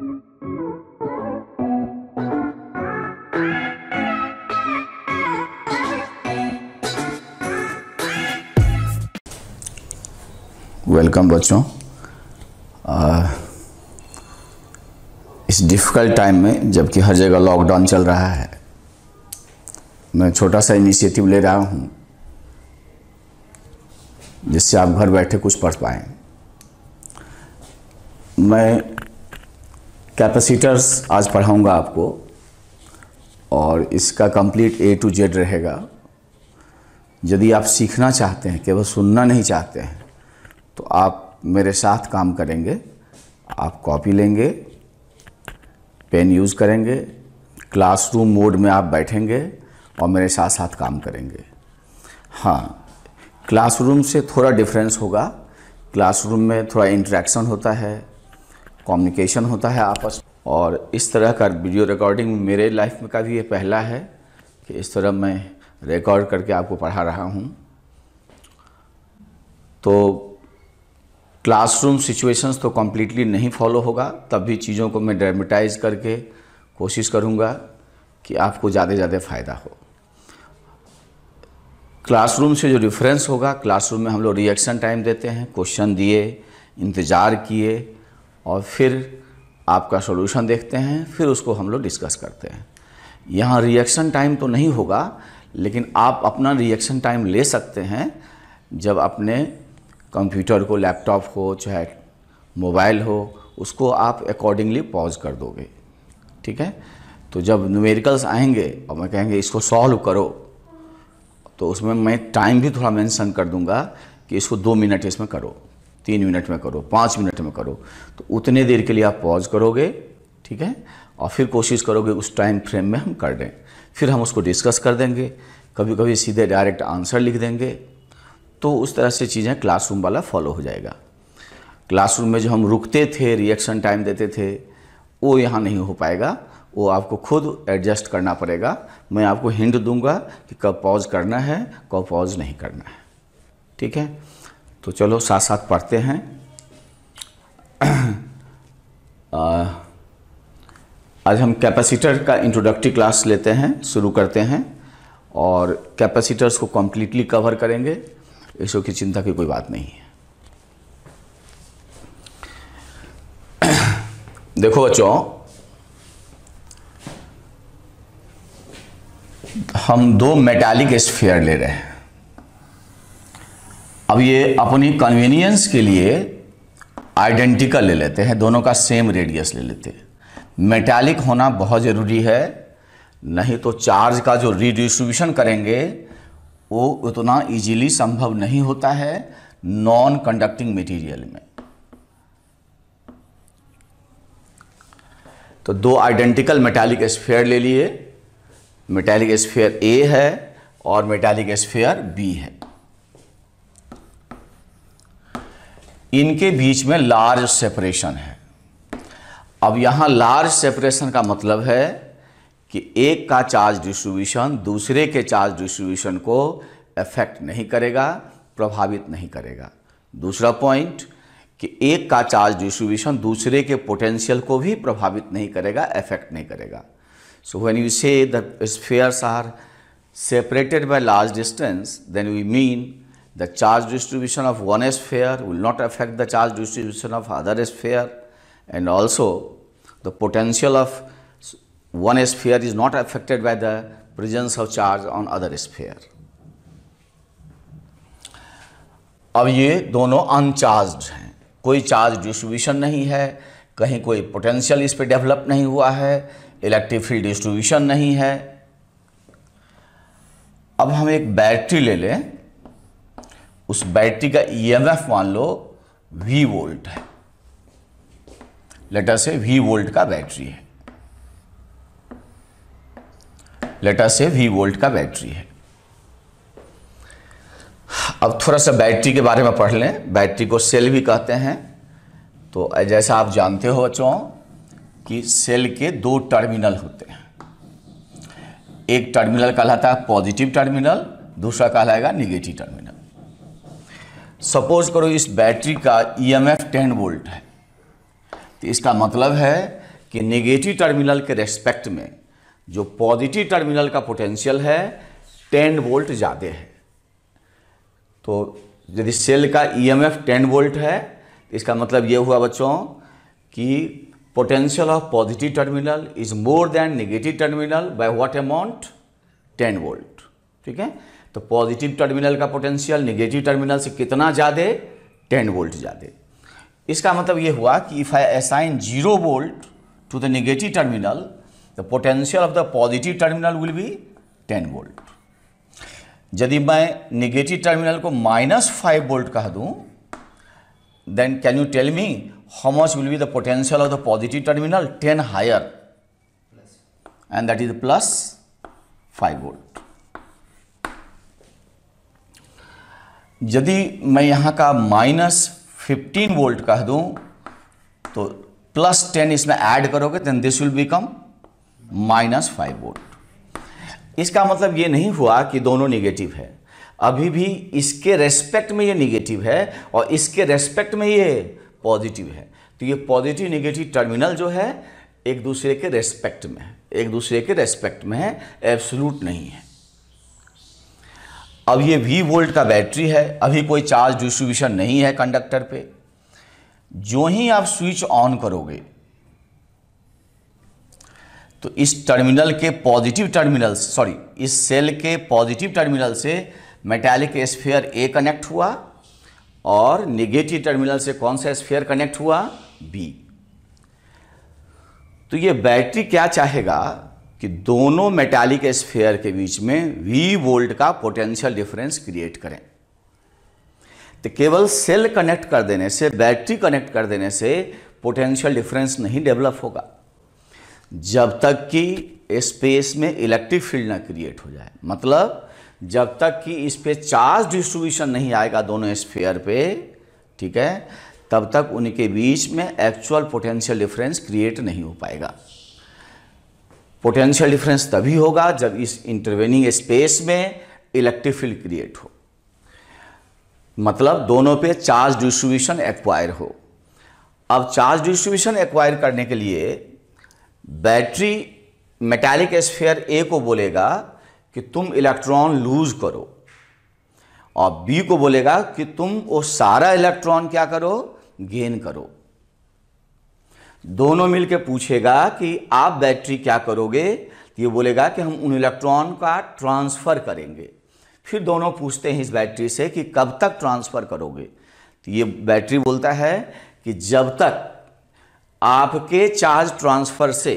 Welcome बच्चों। इस difficult time में, जबकि हर जगह लॉकडाउन चल रहा है, मैं छोटा सा इनिशिएटिव ले रहा हूँ जिससे आप घर बैठे कुछ पढ़ पाएँ। मैं कैपेसिटर्स आज पढ़ाऊँगा आपको और इसका कंप्लीट A to Z रहेगा। यदि आप सीखना चाहते हैं, केवल सुनना नहीं चाहते हैं, तो आप मेरे साथ काम करेंगे। आप कॉपी लेंगे, पेन यूज़ करेंगे, क्लासरूम मोड में आप बैठेंगे और मेरे साथ साथ काम करेंगे। हाँ, क्लासरूम से थोड़ा डिफरेंस होगा। क्लासरूम में थोड़ा इंटरेक्शन होता है, कम्युनिकेशन होता है आपस में, और इस तरह का वीडियो रिकॉर्डिंग मेरे लाइफ में का भी ये पहला है कि इस तरह मैं रिकॉर्ड करके आपको पढ़ा रहा हूँ। तो क्लासरूम सिचुएशंस तो कम्प्लीटली नहीं फॉलो होगा, तब भी चीज़ों को मैं ड्रामेटाइज करके कोशिश करूँगा कि आपको ज़्यादा से ज़्यादा फ़ायदा हो। क्लासरूम से जो डिफरेंस होगा, क्लासरूम में हम लोग रिएक्शन टाइम देते हैं, क्वेश्चन दिए, इंतज़ार किए और फिर आपका सॉल्यूशन देखते हैं, फिर उसको हम लोग डिस्कस करते हैं। यहाँ रिएक्शन टाइम तो नहीं होगा, लेकिन आप अपना रिएक्शन टाइम ले सकते हैं जब अपने कंप्यूटर को, लैपटॉप हो चाहे मोबाइल हो, उसको आप अकॉर्डिंगली पॉज कर दोगे। ठीक है। तो जब न्यूमेरिकल्स आएंगे और मैं कहेंगे इसको सॉल्व करो, तो उसमें मैं टाइम भी थोड़ा मेंशन कर दूंगा कि इसको 2 मिनट इसमें करो, 3 मिनट में करो, 5 मिनट में करो। तो उतने देर के लिए आप पॉज करोगे। ठीक है। और फिर कोशिश करोगे उस टाइम फ्रेम में हम कर दें, फिर हम उसको डिस्कस कर देंगे। कभी कभी सीधे डायरेक्ट आंसर लिख देंगे। तो उस तरह से चीज़ें क्लासरूम वाला फॉलो हो जाएगा। क्लासरूम में जो हम रुकते थे, रिएक्शन टाइम देते थे, वो यहाँ नहीं हो पाएगा। वो आपको खुद एडजस्ट करना पड़ेगा। मैं आपको हिंट दूंगा कि कब पॉज करना है, कब पॉज नहीं करना है। ठीक है। तो चलो साथ साथ पढ़ते हैं। आज हम कैपेसिटर का इंट्रोडक्टरी क्लास लेते हैं, शुरू करते हैं और कैपेसिटर्स को कम्प्लीटली कवर करेंगे। इसो की चिंता की कोई बात नहीं है। देखो बच्चों, हम 2 मेटालिक स्फीयर ले रहे हैं। अब ये अपनी कन्वीनियंस के लिए आइडेंटिकल ले लेते हैं, दोनों का सेम रेडियस ले लेते हैं। मेटालिक होना बहुत ज़रूरी है, नहीं तो चार्ज का जो रीडिस्ट्रीब्यूशन करेंगे वो उतना इजीली संभव नहीं होता है नॉन कंडक्टिंग मटेरियल में। तो 2 आइडेंटिकल मेटालिक स्फीयर ले लिए। मेटालिक स्फीयर A है और मेटालिक स्फीयर B है। इनके बीच में लार्ज सेपरेशन है। अब यहाँ लार्ज सेपरेशन का मतलब है कि एक का चार्ज डिस्ट्रीब्यूशन दूसरे के चार्ज डिस्ट्रीब्यूशन को अफेक्ट नहीं करेगा, प्रभावित नहीं करेगा। दूसरा पॉइंट कि एक का चार्ज डिस्ट्रीब्यूशन दूसरे के पोटेंशियल को भी प्रभावित नहीं करेगा, अफेक्ट नहीं करेगा। So when you say the spheres are separated by large distance, then we mean the charge distribution of one sphere will not affect the charge distribution of other sphere, and also the potential of one sphere is not affected by the presence of charge on other sphere. अब ये दोनों uncharged हैं, कोई charge distribution नहीं है, कहीं कोई potential इस पे डेवलप नहीं हुआ है, इलेक्ट्रिक फील्ड डिस्ट्रीब्यूशन नहीं है। अब हम एक बैटरी ले लें, उस बैटरी का ईएमएफ मान लो V वोल्ट है, लेटर से V वोल्ट का बैटरी है, लेटर से V वोल्ट का बैटरी है। अब थोड़ा सा बैटरी के बारे में पढ़ लें। बैटरी को सेल भी कहते हैं। तो जैसा आप जानते हो बच्चों कि सेल के 2 टर्मिनल होते हैं। एक टर्मिनल कहलाता है पॉजिटिव टर्मिनल, दूसरा कहलाएगा निगेटिव टर्मिनल। सपोज करो इस बैटरी का ईएमएफ 10 वोल्ट है, तो इसका मतलब है कि नेगेटिव टर्मिनल के रेस्पेक्ट में जो पॉजिटिव टर्मिनल का पोटेंशियल है 10 वोल्ट ज़्यादा है। तो यदि सेल का ईएमएफ 10 वोल्ट है, इसका मतलब ये हुआ बच्चों कि potential of positive terminal is more than negative terminal by what amount 10 volt. ठीक है, तो पॉजिटिव टर्मिनल का पोटेंशियल नेगेटिव टर्मिनल से कितना ज़्यादा, 10 वोल्ट ज़्यादा। इसका मतलब ये हुआ कि if I assign 0 volt to the negative terminal, the potential of the positive terminal will be 10 volt. यदि मैं नेगेटिव टर्मिनल को -5 वोल्ट कह दूं, then can you tell me how much will be the potential of the positive terminal? 10 higher, and that is +5 volt. यदि मैं यहाँ का -15 volt कह दूं, तो +10 इसमें ऐड करोगे, then this will become -5 volt. इसका मतलब ये नहीं हुआ कि दोनों नेगेटिव है, अभी भी इसके रेस्पेक्ट में ये नेगेटिव है और इसके रेस्पेक्ट में ये पॉजिटिव है। तो ये पॉजिटिव नेगेटिव टर्मिनल जो है एक दूसरे के रेस्पेक्ट में है, एक दूसरे के रेस्पेक्ट में है, एब्सोल्यूट नहीं है। अब ये V वोल्ट का बैटरी है, अभी कोई चार्ज डिस्ट्रीब्यूशन नहीं है कंडक्टर पे। जो ही आप स्विच ऑन करोगे तो इस टर्मिनल के पॉजिटिव टर्मिनल, सॉरी, इस सेल के पॉजिटिव टर्मिनल से मेटालिक स्फीयर A कनेक्ट हुआ और नेगेटिव टर्मिनल से कौन सा स्फीयर कनेक्ट हुआ? B। तो ये बैटरी क्या चाहेगा कि दोनों मेटालिक स्फीयर के बीच में V वोल्ट का पोटेंशियल डिफरेंस क्रिएट करें। तो केवल सेल कनेक्ट कर देने से, बैटरी कनेक्ट कर देने से पोटेंशियल डिफरेंस नहीं डेवलप होगा जब तक कि स्पेस में इलेक्ट्रिक फील्ड ना क्रिएट हो जाए। मतलब जब तक कि इस पे चार्ज डिस्ट्रीब्यूशन नहीं आएगा दोनों स्फीयर पे, ठीक है, तब तक उनके बीच में एक्चुअल पोटेंशियल डिफरेंस क्रिएट नहीं हो पाएगा। पोटेंशियल डिफरेंस तभी होगा जब इस इंटरवेनिंग स्पेस में इलेक्ट्रिक फील्ड क्रिएट हो, मतलब दोनों पे चार्ज डिस्ट्रीब्यूशन एक्वायर हो। अब चार्ज डिस्ट्रीब्यूशन एक्वायर करने के लिए बैटरी मेटालिक स्फीयर A को बोलेगा कि तुम इलेक्ट्रॉन लूज करो, और B को बोलेगा कि तुम वो सारा इलेक्ट्रॉन क्या करो, गेन करो। दोनों मिलके पूछेगा कि आप बैटरी क्या करोगे, तो ये बोलेगा कि हम उन इलेक्ट्रॉन का ट्रांसफ़र करेंगे। फिर दोनों पूछते हैं इस बैटरी से कि कब तक ट्रांसफ़र करोगे, तो ये बैटरी बोलता है कि जब तक आपके चार्ज ट्रांसफ़र से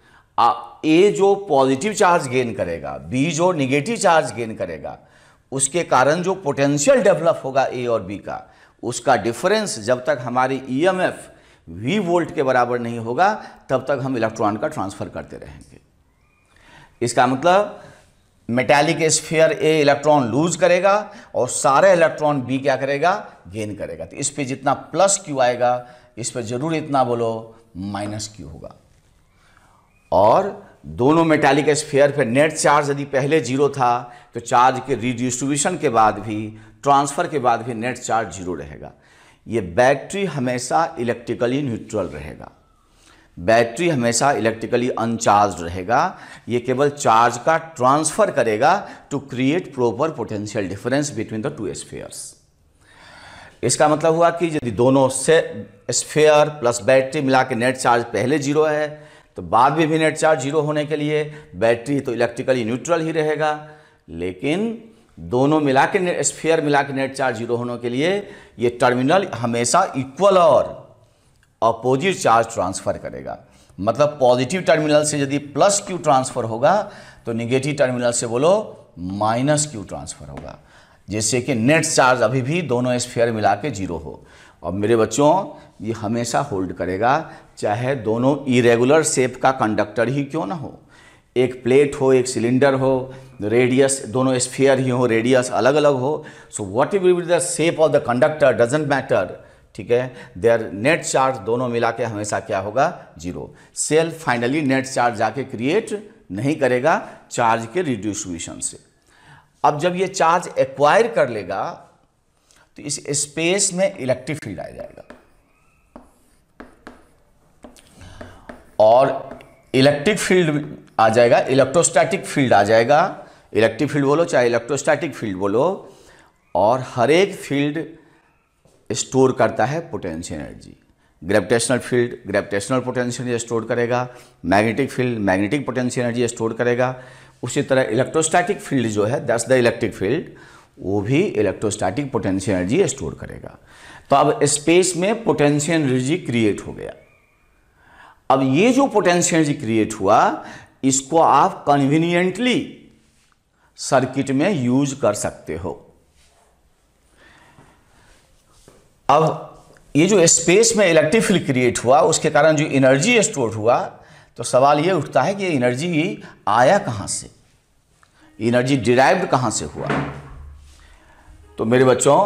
A जो पॉजिटिव चार्ज गेन करेगा, B जो नेगेटिव चार्ज गेन करेगा, उसके कारण जो पोटेंशियल डेवलप होगा A और B का, उसका डिफरेंस जब तक हमारी EMF V वोल्ट के बराबर नहीं होगा तब तक हम इलेक्ट्रॉन का ट्रांसफ़र करते रहेंगे। इसका मतलब metallic sphere A electron lose करेगा और सारा इलेक्ट्रॉन B क्या करेगा, गेन करेगा। तो इस पे जितना +Q आएगा, इस पर जरूर इतना बोलो -Q होगा। और दोनों मेटालिक स्फीयर पे नेट चार्ज यदि पहले 0 था तो चार्ज के रीडिस्ट्रीब्यूशन के बाद भी, ट्रांसफ़र के बाद भी नेट चार्ज 0 रहेगा। ये बैटरी हमेशा इलेक्ट्रिकली न्यूट्रल रहेगा, बैटरी हमेशा इलेक्ट्रिकली अनचार्ज रहेगा। ये केवल चार्ज का ट्रांसफ़र करेगा to create proper potential difference between the two spheres. इसका मतलब हुआ कि यदि दोनों से स्फीयर प्लस बैटरी मिला के नेट चार्ज पहले 0 है, तो बाद में भी नेट चार्ज 0 होने के लिए बैटरी तो इलेक्ट्रिकली न्यूट्रल ही रहेगा, लेकिन दोनों मिला के स्फीयर मिला के नेट चार्ज 0 होने के लिए ये टर्मिनल हमेशा इक्वल और अपोजिट चार्ज ट्रांसफ़र करेगा। मतलब पॉजिटिव टर्मिनल से यदि +Q ट्रांसफ़र होगा तो नेगेटिव टर्मिनल से बोलो -Q ट्रांसफ़र होगा, जिससे कि नेट चार्ज अभी भी दोनों स्फीयर मिला के 0 हो। और मेरे बच्चों, ये हमेशा होल्ड करेगा चाहे दोनों इरेगुलर शेप का कंडक्टर ही क्यों ना हो, एक प्लेट हो, एक सिलेंडर हो, रेडियस दोनों स्फीयर ही हो, रेडियस अलग अलग हो। So what will be the shape of the conductor doesn't matter, ठीक है, देयर नेट चार्ज दोनों मिला के हमेशा क्या होगा, 0। सेल फाइनली नेट चार्ज जाके क्रिएट नहीं करेगा चार्ज के रिडिस्ट्रीब्यूशन से। अब जब ये चार्ज एक्वायर कर लेगा तो इस स्पेस में इलेक्ट्रिक फील्ड आ जाएगा, और इलेक्ट्रिक फील्ड आ जाएगा, इलेक्ट्रोस्टैटिक फील्ड आ जाएगा। इलेक्ट्रिक फील्ड बोलो चाहे इलेक्ट्रोस्टैटिक फील्ड बोलो, और हर एक फील्ड स्टोर करता है potential energy. Gravitational field gravitational potential energy store करेगा, magnetic field magnetic potential energy store करेगा। उसी तरह इलेक्ट्रोस्टैटिक फील्ड जो है दैट्स द इलेक्ट्रिक फील्ड, वो भी इलेक्ट्रोस्टैटिक पोटेंशियल एनर्जी स्टोर करेगा। तो अब स्पेस में पोटेंशियल एनर्जी क्रिएट हो गया। अब ये जो पोटेंशियल एनर्जी क्रिएट हुआ, इसको आप कन्वीनियंटली सर्किट में यूज कर सकते हो। अब ये जो स्पेस में इलेक्ट्रिक फील्ड क्रिएट हुआ, उसके कारण जो एनर्जी स्टोर हुआ, तो सवाल ये उठता है कि एनर्जी आया कहाँ से, एनर्जी डिराइव्ड कहाँ से हुआ। तो मेरे बच्चों,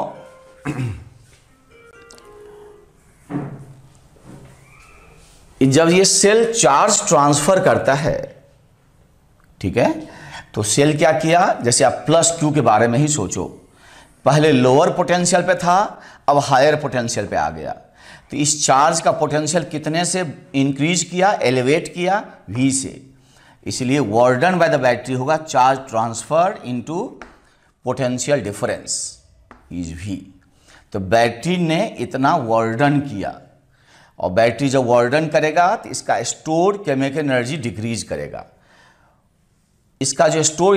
जब ये सेल चार्ज ट्रांसफर करता है, ठीक है, तो सेल क्या किया, जैसे आप प्लस क्यू के बारे में ही सोचो, पहले लोअर पोटेंशियल पे था, अब हायर पोटेंशियल पे आ गया। तो इस चार्ज का पोटेंशियल कितने से इंक्रीज किया, एलिवेट किया, V से। इसलिए work done by the battery होगा charge transfer into potential difference is V। तो बैटरी ने इतना वर्क डन किया, और बैटरी जब वर्क डन करेगा तो इसका स्टोर केमिकल एनर्जी डिक्रीज करेगा। इसका जो स्टोर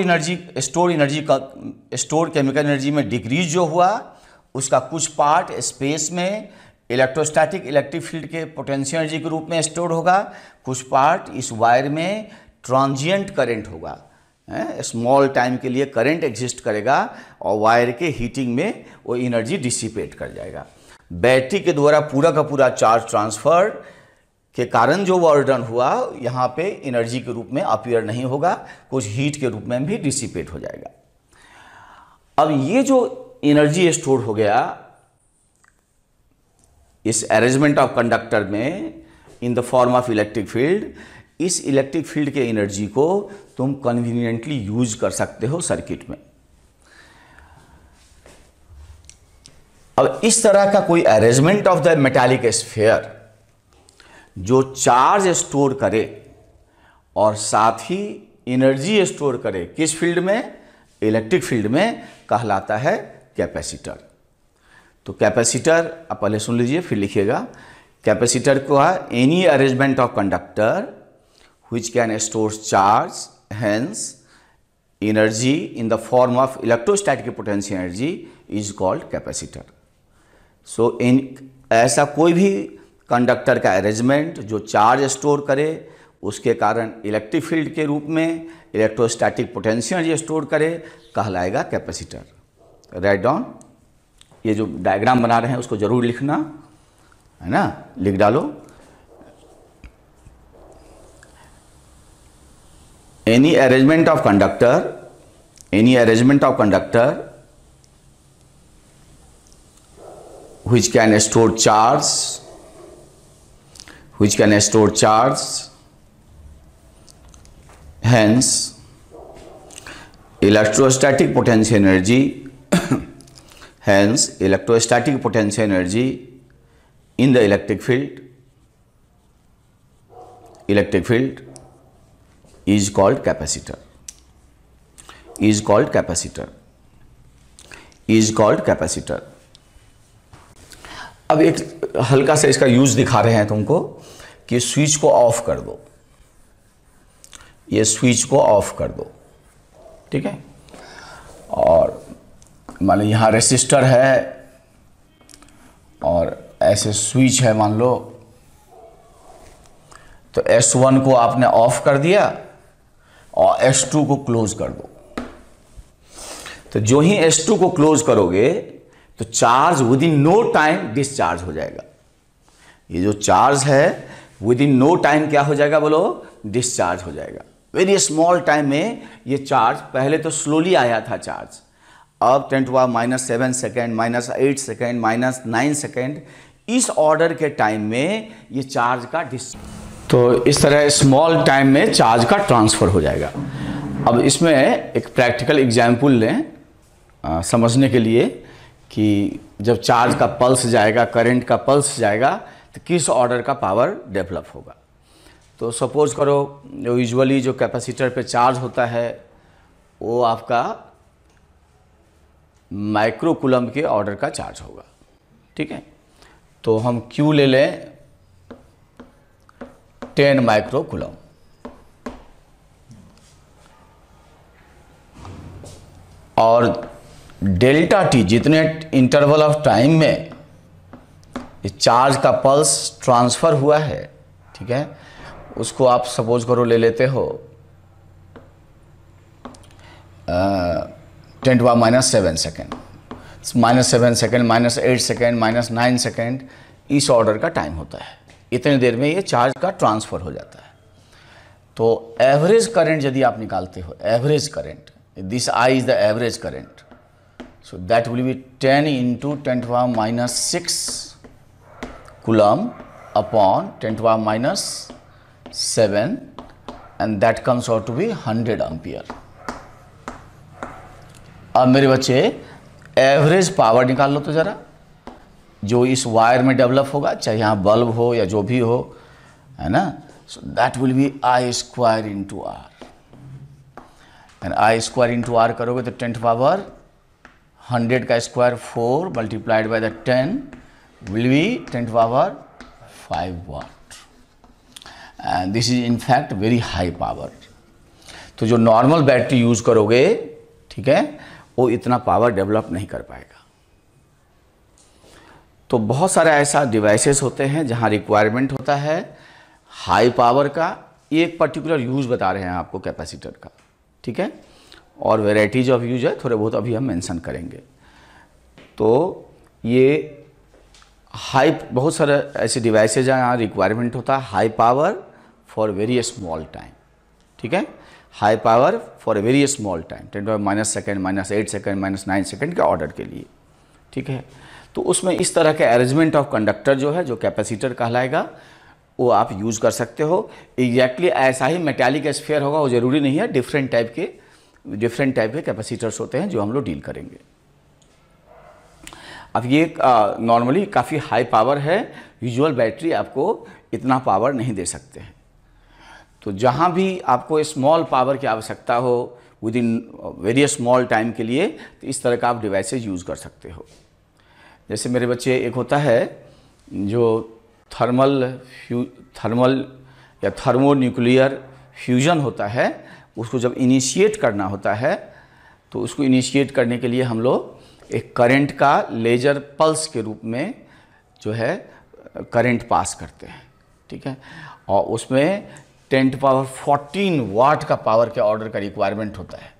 केमिकल एनर्जी में डिक्रीज जो हुआ, उसका कुछ पार्ट स्पेस में इलेक्ट्रोस्टैटिक इलेक्ट्रिक फील्ड के पोटेंशियल एनर्जी के रूप में स्टोर होगा, कुछ पार्ट इस वायर में ट्रांजिएंट करंट होगा, स्मॉल टाइम के लिए करंट एग्जिस्ट करेगा, और वायर के हीटिंग में वो एनर्जी डिसिपेट कर जाएगा। बैटरी के द्वारा पूरा का पूरा चार्ज ट्रांसफर के कारण जो वर्क डन हुआ, यहाँ पे एनर्जी के रूप में अपीयर नहीं होगा, कुछ हीट के रूप में भी डिसिपेट हो जाएगा। अब ये जो एनर्जी स्टोर हो गया इस अरेंजमेंट ऑफ कंडक्टर में in the form of electric field, इस इलेक्ट्रिक फील्ड के एनर्जी को तुम कन्वीनियंटली यूज कर सकते हो सर्किट में। अब इस तरह का कोई arrangement of the metallic sphere जो चार्ज स्टोर करे और साथ ही एनर्जी स्टोर करे, किस फील्ड में, इलेक्ट्रिक फील्ड में, कहलाता है कैपेसिटर। तो कैपेसिटर आप पहले सुन लीजिए फिर लिखिएगा। कैपेसिटर को है any arrangement of conductor which can store charge, hence energy in the form of electrostatic potential energy is called capacitor. So ऐसा कोई भी कंडक्टर का अरेंजमेंट जो चार्ज स्टोर करे, उसके कारण इलेक्ट्रिक फील्ड के रूप में इलेक्ट्रोस्टैटिक पोटेंशियल एनर्जी स्टोर करे, कहलाएगा कैपेसिटर। राइट डाउन, ये जो डायग्राम बना रहे हैं उसको जरूर लिखना है ना, लिख डालो। Any arrangement of conductor which can store charge, hence electrostatic potential energy in the electric field is called capacitor. अब एक हल्का सा इसका यूज दिखा रहे हैं तुमको कि स्विच को ऑफ कर दो, ये स्विच को ऑफ कर दो, ठीक है। और मान लो यहाँ रेसिस्टर है और ऐसे स्विच है मान लो, तो S1 को आपने ऑफ कर दिया और S2 को क्लोज कर दो। तो जो ही S2 को क्लोज करोगे तो charge within no time discharge हो जाएगा। ये जो चार्ज है विद इन नो टाइम क्या हो जाएगा बोलो, डिस्चार्ज हो जाएगा। वेरी स्मॉल टाइम में ये चार्ज, पहले तो स्लोली आया था चार्ज, अब 10⁻⁻7 सेकेंड, -8 सेकेंड, -9 सेकेंड, इस ऑर्डर के टाइम में ये चार्ज का तो इस तरह स्मॉल टाइम में चार्ज का ट्रांसफ़र हो जाएगा। अब इसमें एक प्रैक्टिकल एग्जाम्पल लें समझने के लिए कि जब चार्ज का पल्स जाएगा, करंट का पल्स जाएगा, तो किस ऑर्डर का पावर डेवलप होगा। तो सपोज करो जो यूजुअली जो कैपेसिटर पे चार्ज होता है वो आपका माइक्रो कूलम के ऑर्डर का चार्ज होगा, ठीक है। तो हम Q ले लें 10 माइक्रो कूलम, और डेल्टा टी जितने इंटरवल ऑफ टाइम में इस चार्ज का पल्स ट्रांसफ़र हुआ है, ठीक है, उसको आप सपोज करो ले लेते हो 10⁻⁷ सेकेंड, -7 सेकेंड, -8 सेकेंड, -9 सेकेंड, इस ऑर्डर का टाइम होता है। इतनी देर में ये चार्ज का ट्रांसफ़र हो जाता है। तो एवरेज करंट यदि आप निकालते हो, average current, this I is the average current, so that will be 10 × 10⁻⁶ coulomb upon 10⁻⁷, and that comes out to be 100 ampere. अब मेरे बच्चे एवरेज पावर निकाल लो तो ज़रा, जो इस वायर में डेवलप होगा, चाहे यहाँ बल्ब हो या जो भी हो, है ना। So that will be I² × R, and I² × R करोगे तो 10⁻100 का square 4 multiplied by the 10 will be 10⁻5 watt, and this is in fact very high power. तो जो नॉर्मल बैटरी यूज़ करोगे, ठीक है, वो इतना पावर डेवलप नहीं कर पाएगा। तो बहुत सारे ऐसा डिवाइसेस होते हैं जहां रिक्वायरमेंट होता है हाई पावर का। एक पर्टिकुलर यूज़ बता रहे हैं आपको कैपेसिटर का, ठीक है, और वेराइटीज ऑफ यूज है, थोड़े बहुत अभी हम मेंशन करेंगे। तो ये हाई, बहुत सारे ऐसे डिवाइसेज हैं जहाँ रिक्वायरमेंट होता है high power for very small time, ठीक है, high power for very small time, 10⁻⁷ second, -8 second, -9 second के ऑर्डर के लिए, ठीक है। तो उसमें इस तरह के अरेंजमेंट ऑफ कंडक्टर जो है, जो कैपेसिटर कहलाएगा, वो आप यूज़ कर सकते हो। एग्जैक्टली ऐसा ही मेटालिक स्फीयर होगा, वो ज़रूरी नहीं है, डिफरेंट टाइप के कैपेसिटर्स होते हैं जो हम लोग डील करेंगे। अब ये नॉर्मली काफ़ी हाई पावर है, यूजुअल बैटरी आपको इतना पावर नहीं दे सकते हैं। तो जहाँ भी आपको स्मॉल पावर की आवश्यकता हो within very small time के लिए, तो इस तरह का आप डिवाइसेज यूज़ कर सकते हो। जैसे मेरे बच्चे, एक होता है जो थर्मल या थर्मोन्यूक्लियर फ्यूजन होता है, उसको जब इनिशिएट करना होता है, तो उसको इनिशिएट करने के लिए हम लोग एक करंट का लेजर पल्स के रूप में जो है करंट पास करते हैं, ठीक है, और उसमें 10⁻14 वाट का पावर के ऑर्डर का रिक्वायरमेंट होता है।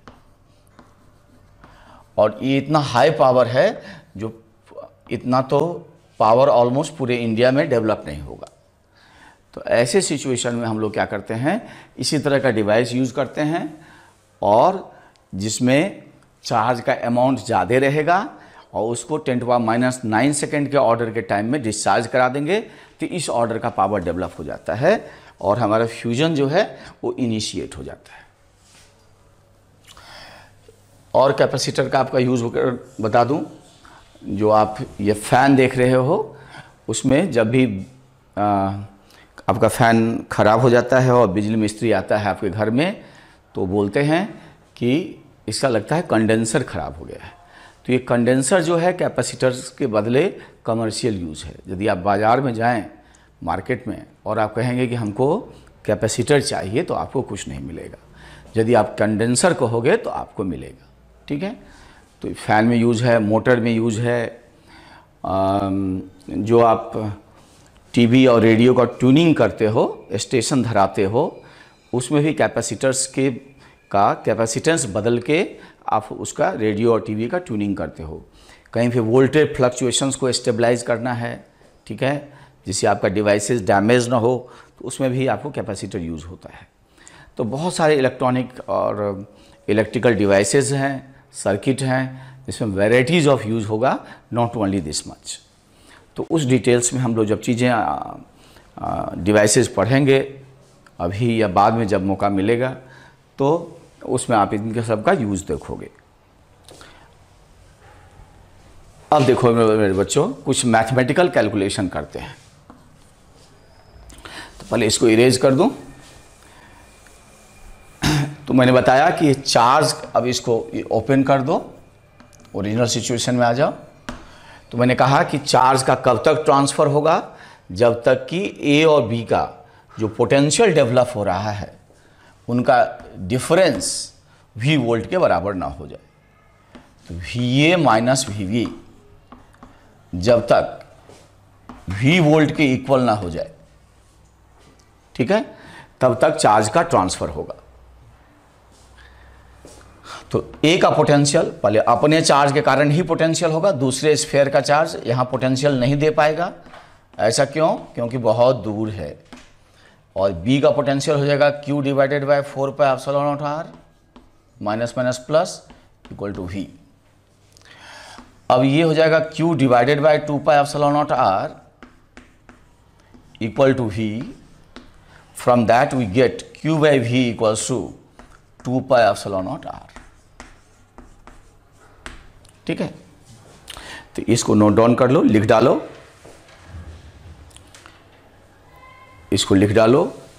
और ये इतना हाई पावर है, जो इतना तो पावर ऑलमोस्ट पूरे इंडिया में डेवलप नहीं होगा। तो ऐसे सिचुएशन में हम लोग क्या करते हैं, इसी तरह का डिवाइस यूज़ करते हैं, और जिसमें चार्ज का अमाउंट ज़्यादा रहेगा, और उसको 10⁻⁹ सेकेंड के ऑर्डर के टाइम में डिस्चार्ज करा देंगे, तो इस ऑर्डर का पावर डेवलप हो जाता है, और हमारा फ्यूजन जो है वो इनिशिएट हो जाता है। और कैपेसिटर का आपका यूज़ बता दूं, जो आप ये फ़ैन देख रहे हो, उसमें जब भी आपका फ़ैन ख़राब हो जाता है और बिजली मिस्त्री आता है आपके घर में, तो बोलते हैं कि इसका लगता है कंडेंसर ख़राब हो गया है। तो ये कंडेंसर जो है कैपेसिटर्स के बदले कमर्शियल यूज़ है। यदि आप बाज़ार में जाएं मार्केट में और आप कहेंगे कि हमको कैपेसिटर चाहिए, तो आपको कुछ नहीं मिलेगा। यदि आप कंडेंसर कहोगे तो आपको मिलेगा, ठीक है। तो फ़ैन में यूज़ है, मोटर में यूज़ है, जो आप टीवी और रेडियो का ट्यूनिंग करते हो, स्टेशन धराते हो, उसमें भी कैपेसिटर्स का कैपेसिटेंस बदल के आप उसका रेडियो और टीवी का ट्यूनिंग करते हो। कहीं पे वोल्टेज फ्लक्चुएशंस को स्टेबलाइज करना है, ठीक है, जिससे आपका डिवाइसेस डैमेज ना हो, तो उसमें भी आपको कैपेसिटर यूज़ होता है। तो बहुत सारे इलेक्ट्रॉनिक और इलेक्ट्रिकल डिवाइसेस हैं, सर्किट हैं, जिसमें वैराइटीज़ ऑफ यूज़ होगा, नॉट ओनली दिस मच। तो उस डिटेल्स में हम लोग जब चीज़ें डिवाइसेस पढ़ेंगे अभी या बाद में जब मौका मिलेगा, तो उसमें आप इनके सब का यूज़ देखोगे। अब देखो मेरे बच्चों, कुछ मैथमेटिकल कैलकुलेशन करते हैं। तो पहले इसको इरेज कर दूं। तो मैंने बताया कि चार्ज, अब इसको ओपन कर दो, ओरिजिनल सिचुएशन में आ जाओ। तो मैंने कहा कि चार्ज का कब तक ट्रांसफ़र होगा, जब तक कि ए और बी का जो पोटेंशियल डेवलप हो रहा है उनका डिफरेंस वी वोल्ट के बराबर ना हो जाए। तो V A minus V V जब तक वी वोल्ट के इक्वल ना हो जाए, ठीक है, तब तक चार्ज का ट्रांसफ़र होगा। तो ए का पोटेंशियल पहले अपने चार्ज के कारण ही पोटेंशियल होगा, दूसरे स्फीयर का चार्ज यहाँ पोटेंशियल नहीं दे पाएगा। ऐसा क्यों? क्योंकि बहुत दूर है। और बी का पोटेंशियल हो जाएगा Q divided by 4 pi epsilon naught R minus minus plus equal to V। अब ये हो जाएगा Q divided by 2 pi epsilon naught R equal to V। From that we get Q by V equals to 2 pi epsilon naught R। ठीक है, तो इसको note down कर लो, लिख डालो, इसको लिख डालो।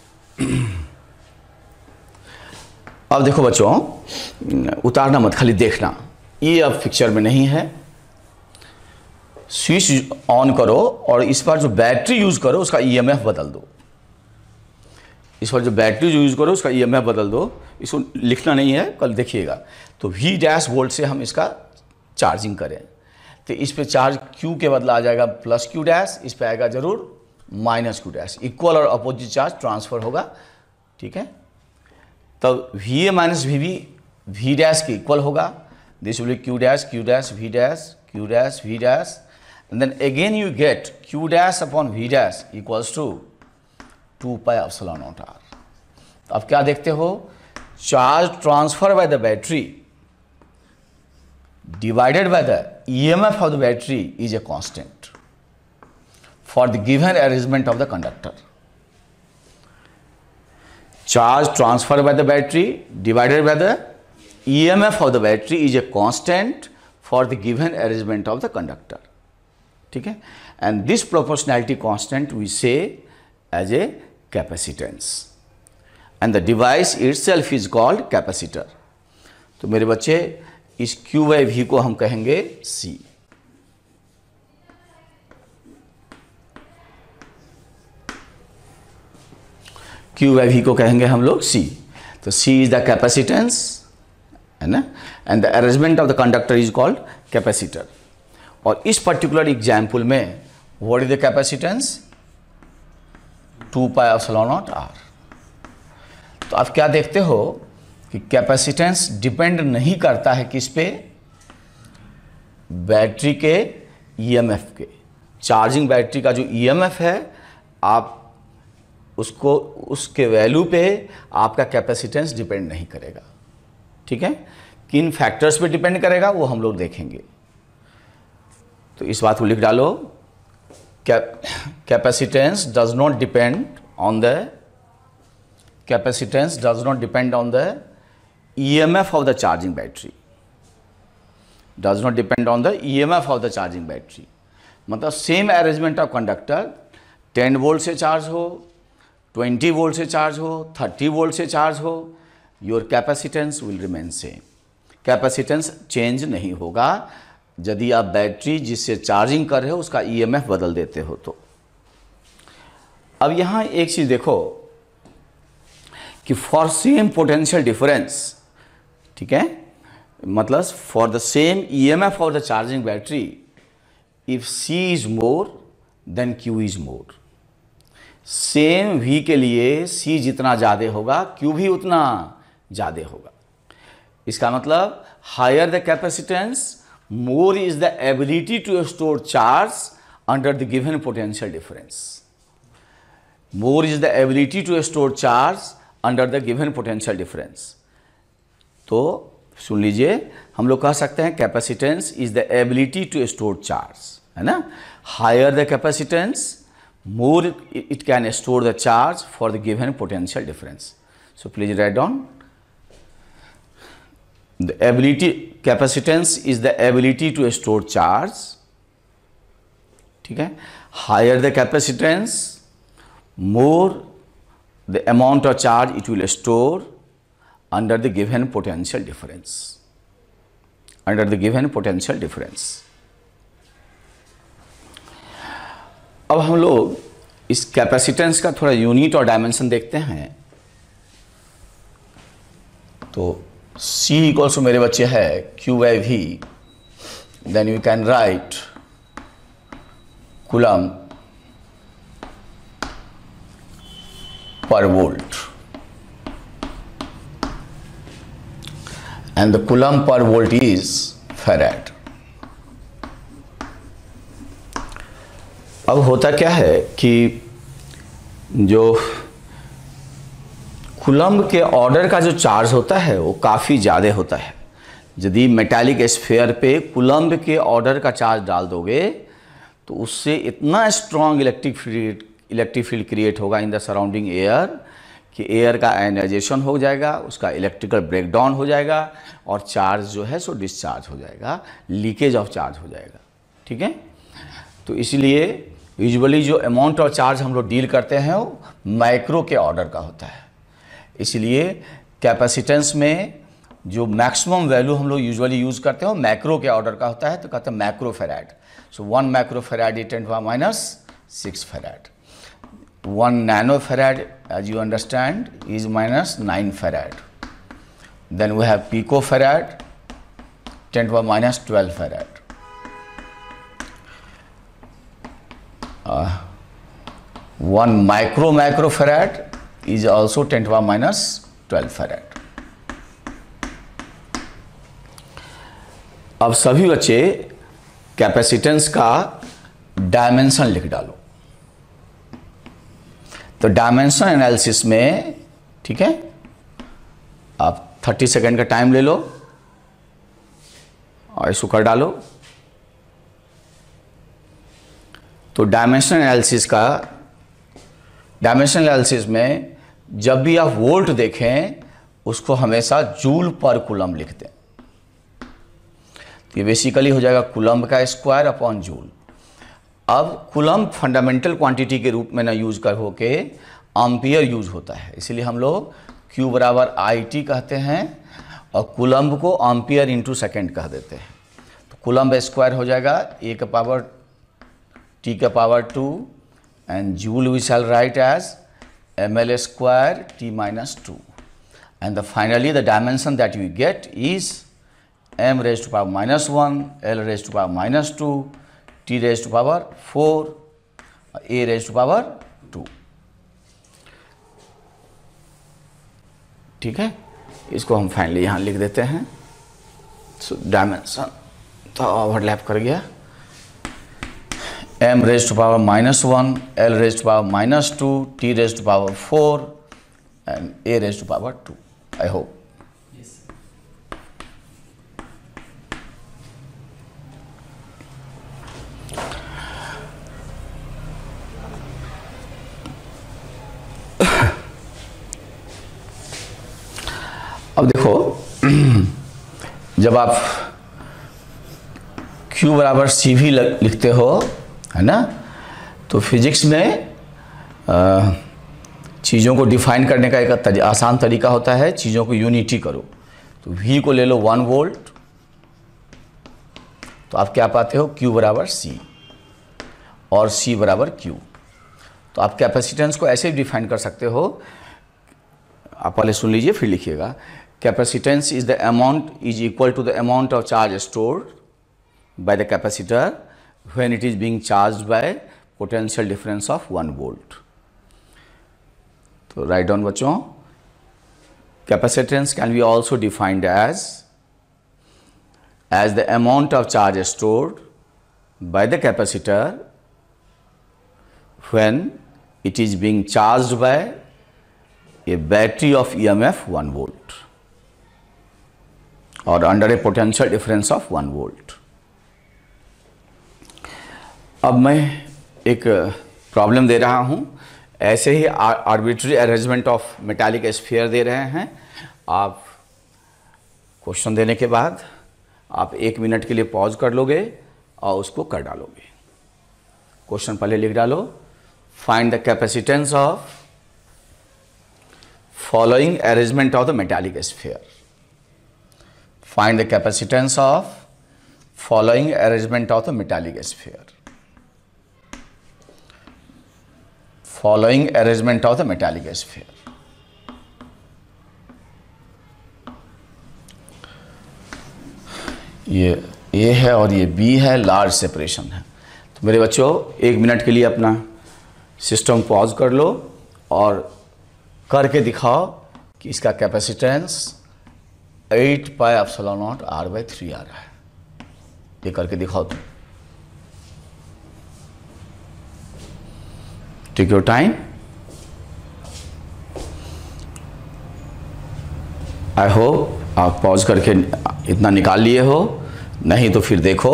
अब देखो बच्चों, उतारना मत, खाली देखना। ये अब पिक्चर में नहीं है। स्विच ऑन करो और इस पर जो बैटरी यूज करो उसका ईएमएफ बदल दो। इस पर जो बैटरी जो यूज करो उसका ईएमएफ बदल दो। इसको लिखना नहीं है, कल देखिएगा। तो V डैश वोल्ट से हम इसका चार्जिंग करें तो इस पे चार्ज Q के बदला आ जाएगा प्लस Q डैश, इस पे आएगा जरूर माइनस Q डैश। इक्वल और अपोजिट चार्ज ट्रांसफर होगा। ठीक है, तब VA minus VB V dash के इक्वल होगा। This will be Q dash Q dash V dash Q dash V dash and then again you get Q dash upon V dash equals to 2 pi epsilon naught R। अब क्या देखते हो, charge transfer by the battery divided by the EMF of the battery is a constant for the given arrangement of the conductor. Charge transferred by the battery divided by the EMF of the battery is a constant for the given arrangement of the conductor. ठीक है, and this proportionality constant we say as a capacitance and the device itself is called capacitor. तो मेरे बच्चे इस Q by V को हम कहेंगे C। Q by V को कहेंगे हम लोग C। तो C इज द कैपेसिटेंस, है ना, and the arrangement of the conductor is called capacitor. और इस पर्टिकुलर एग्जाम्पल में what is the capacitance, 2 pi epsilon naught R। तो आप क्या देखते हो कि कैपेसिटेंस डिपेंड नहीं करता है किस पे, बैटरी के ईएमएफ के। चार्जिंग बैटरी का जो ईएमएफ है आप उसको, उसके वैल्यू पे आपका कैपेसिटेंस डिपेंड नहीं करेगा। ठीक है, किन फैक्टर्स पे डिपेंड करेगा वो हम लोग देखेंगे। तो इस बात को लिख डालो, capacitance does not depend on the capacitance does not depend on the EMF of the charging battery, does not depend on the EMF of the charging battery। मतलब same arrangement of conductor 10 volt से charge हो, 20 volt से charge हो, 30 volt से charge हो, your capacitance will remain same. Capacitance change नहीं होगा यदि आप बैटरी जिससे चार्जिंग कर रहे हो उसका EMF बदल देते हो तो। अब यहाँ एक चीज़ देखो कि फॉर सेम पोटेंशियल डिफरेंस, ठीक है, मतलब for the same EMF of the charging battery, if C is more than Q is more. Same V के लिए C जितना ज़्यादा होगा Q भी उतना ज़्यादा होगा। इसका मतलब higher the capacitance more is the ability to store charge under the given potential difference. More is the ability to store charge under the given potential difference. तो सुन लीजिए, हम लोग कह सकते हैं capacitance is the ability to store charge, है ना। Higher the capacitance more it can store the charge for the given potential difference. So please write down the ability, capacitance is the ability to store charge, ठीक है। Higher the capacitance more the amount of charge it will store under the given potential difference, under the given potential difference. अब हम लोग इस capacitance का थोड़ा unit और dimension देखते हैं। तो C इक्वल्स टू मेरे बच्चे है Q/V, then you can write coulomb per volt, and the coulomb per volt is farad. अब होता क्या है कि जो कूलम्ब के ऑर्डर का जो चार्ज होता है वो काफ़ी ज़्यादा होता है। यदि मेटालिक स्फीयर पे कूलम्ब के ऑर्डर का चार्ज डाल दोगे तो उससे इतना स्ट्रॉन्ग इलेक्ट्रिक फील्ड क्रिएट होगा इन द सराउंडिंग एयर कि एयर का आयनाइजेशन हो जाएगा, उसका इलेक्ट्रिकल ब्रेकडाउन हो जाएगा और चार्ज जो है सो डिस्चार्ज हो जाएगा, लीकेज ऑफ चार्ज हो जाएगा। ठीक है, तो इसलिए यूजुअली जो अमाउंट ऑफ चार्ज हम लोग डील करते हैं वो माइक्रो के ऑर्डर का होता है। इसलिए कैपेसिटेंस में जो मैक्सिमम वैल्यू हम लोग यूजुअली यूज़ करते हैं वो मैक्रो के ऑर्डर का होता है, तो कहते हैं macro farad. So 1 micro farad is 10⁻⁻6 farad. 1 nano farad, as you understand, is -9 farad. Then we have picofarad, 10⁻12 farad. 1 microfarad is also 10⁻12 farad. अब सभी बच्चे कैपेसिटेंस का डायमेंशन लिख डालो। तो डायमेंशन एनालिसिस में, ठीक है, आप 30 सेकेंड का टाइम ले लो और इसको कर डालो। तो डायमेंशन एनालिसिस में जब भी आप वोल्ट देखें उसको हमेशा जूल पर कूलम्ब लिख दें। तो ये बेसिकली हो जाएगा कूलम्ब का स्क्वायर अपॉन जूल। अब कूलम्ब फंडामेंटल क्वांटिटी के रूप में ना यूज कर होके एम्पियर यूज होता है, इसलिए हम लोग Q बराबर IT कहते हैं और कूलम्ब को एम्पियर इंटू सेकेंड कह देते हैं। तो कूलम्ब स्क्वायर हो जाएगा A का पावर T का power 2 and joule we shall write as ml square T-2 and finally the dimension that we get is m raised to power -1, L raised to power -2, T raised to power 4, A raised to power 2। ठीक है, इसको हम finally यहाँ लिख देते हैं। So dimension तो overlap कर गया। m raised to power -1, L raised to power -2, T raised to power 4 and A raised to power 2। I hope। अब देखो, जब आप Q बराबर CV लिखते हो, है ना, तो फिजिक्स में चीज़ों को डिफाइन करने का एक आसान तरीका होता है, चीज़ों को यूनिटी करो। तो V को ले लो 1 वोल्ट, तो आप क्या पाते हो, Q बराबर C और C बराबर Q। तो आप कैपेसिटेंस को ऐसे डिफाइन कर सकते हो, आप पहले सुन लीजिए फिर लिखिएगा। Capacitance is the amount is equal to the amount of charge stored by the capacitor when it is being charged by potential difference of 1 volt। तो write down बच्चों, capacitance can be also defined as the amount of charge stored by the capacitor when it is being charged by a battery of EMF 1 volt और under a potential difference of 1 volt. अब मैं एक problem दे रहा हूँ, ऐसे ही arbitrary arrangement of metallic sphere दे रहे हैं। आप क्वेश्चन देने के बाद आप 1 मिनट के लिए पॉज कर लोगे और उसको कर डालोगे। क्वेश्चन पहले लिख डालो, find the capacitance of following arrangement of the metallic sphere. Find the capacitance of following arrangement of the metallic sphere. Following arrangement of the metallic sphere. ये A है और ये B है, लार्ज सेपरेशन है। तो मेरे बच्चों 1 मिनट के लिए अपना सिस्टम पॉज कर लो और करके दिखाओ कि इसका capacitance 8 pi epsilon naught R/3 आ रहा है। ये करके दिखाओ तुम। Take your time. I hope आप पॉज करके इतना निकाल लिए हो, नहीं तो फिर देखो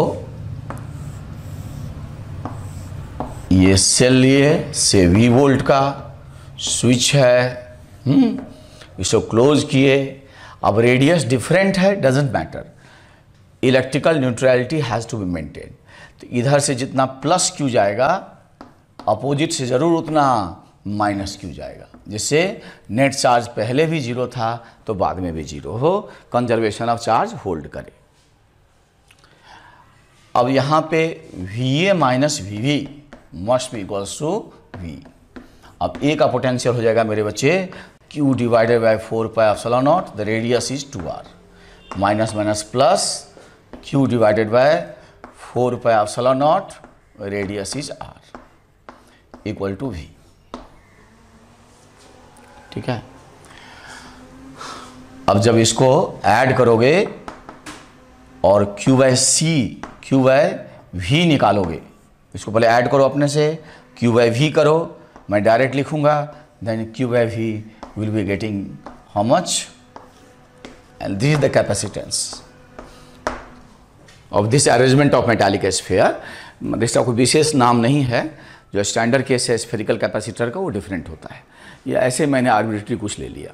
ये सेल लिए से V वोल्ट का स्विच है, इसको क्लोज किए। अब रेडियस डिफरेंट है, doesn't matter, electrical neutrality has to be maintain. तो इधर से जितना प्लस क्यू जाएगा अपोजिट से ज़रूर उतना माइनस क्यू जाएगा, जिससे नेट चार्ज पहले भी जीरो था तो बाद में भी जीरो हो, कंजर्वेशन ऑफ चार्ज होल्ड करे। अब यहाँ पे VA minus VV must be equals to V। अब A का पोटेंशियल हो जाएगा मेरे बच्चे Q divided by 4 pi epsilon naught, the radius is 2R, minus minus plus Q divided by 4 pi epsilon naught, radius is R, equal to V। ठीक है। अब जब इसको ऐड करोगे और Q/V निकालोगे, इसको पहले ऐड करो अपने से, Q/V करो, मैं डायरेक्ट लिखूंगा, then Q/V will be getting how much, and this is the capacitance of this arrangement of metallic sphere. इसका कोई विशेष नाम नहीं है, जो स्टैंडर्ड केस है स्फेरिकल कैपेसिटर का वो डिफरेंट होता है। या ऐसे मैंने आर्बिट्री कुछ ले लिया।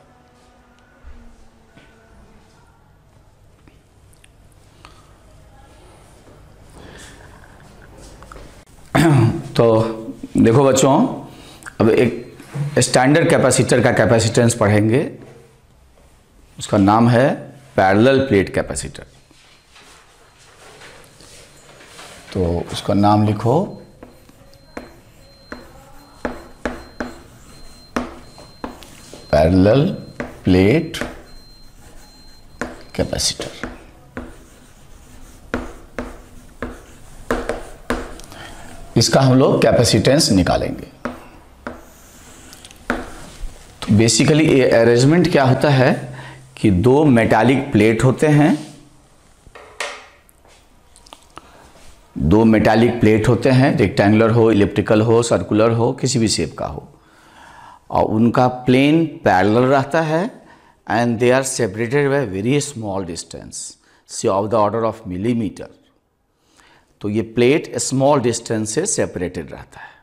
तो देखो बच्चों, अब एक स्टैंडर्ड कैपेसिटर का कैपेसिटेंस पढ़ेंगे, उसका नाम है पैरेलल प्लेट कैपेसिटर। तो उसका नाम लिखो पैरेलल प्लेट कैपेसिटर। इसका हम लोग कैपेसिटेंस निकालेंगे। तो बेसिकली ये अरेंजमेंट क्या होता है कि दो मेटालिक प्लेट होते हैं, दो मेटालिक प्लेट होते हैं, रेक्टेंगुलर हो, इलिप्टिकल हो, सर्कुलर हो, किसी भी शेप का हो, और उनका प्लेन पैरेलल रहता है and they are separated by very small distance, से of the order of millimetre. तो ये प्लेट स्मॉल डिस्टेंस से सेपरेटेड रहता है।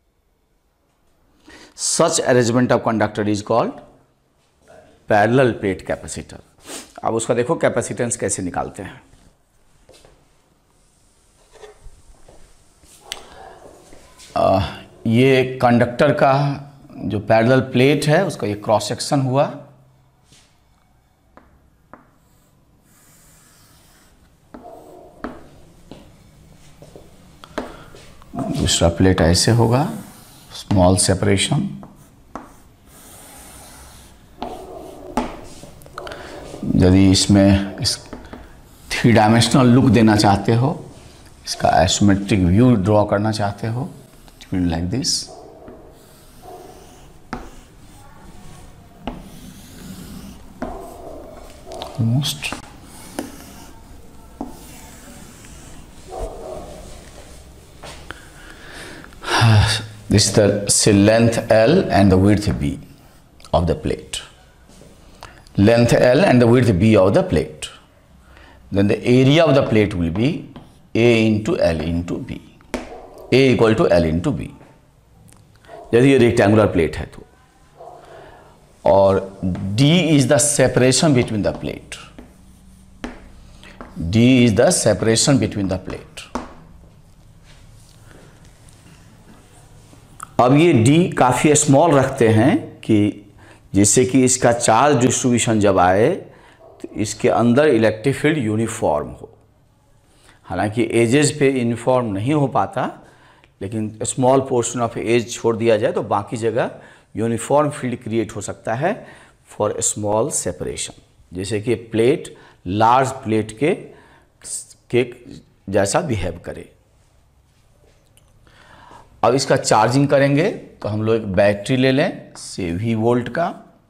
Such arrangement of conductor is called parallel plate capacitor. अब उसका देखो कैपेसिटेंस कैसे निकालते हैं। ये कंडक्टर का जो पैरेलल प्लेट है उसका ये क्रॉस सेक्शन हुआ, दूसरा प्लेट ऐसे होगा, स्मॉल सेपरेशन। यदि इसमें इस 3 डायमेंशनल लुक देना चाहते हो, इसका आइसोमेट्रिक व्यू ड्रॉ करना चाहते हो, like this. Almost. This is the say length L and the width B of the plate. Length L and the width B of the plate. Then the area of the plate will be A into L into B. A equal to L into B. यदि ये rectangular plate है तो, और D is the separation between the plate. D is the separation between the plate. अब ये D काफ़ी small रखते हैं कि जिससे कि इसका चार्ज डिस्ट्रीब्यूशन जब आए तो इसके अंदर इलेक्ट्रिक फील्ड यूनिफॉर्म हो। हालांकि एजेस पे यूनिफॉर्म नहीं हो पाता, लेकिन स्मॉल पोर्शन ऑफ एज छोड़ दिया जाए तो बाकी जगह यूनिफॉर्म फील्ड क्रिएट हो सकता है फॉर स्मॉल सेपरेशन, जैसे कि प्लेट लार्ज प्लेट के जैसा बिहेव करे। अब इसका चार्जिंग करेंगे तो हम लोग एक बैटरी ले लें से V वोल्ट का,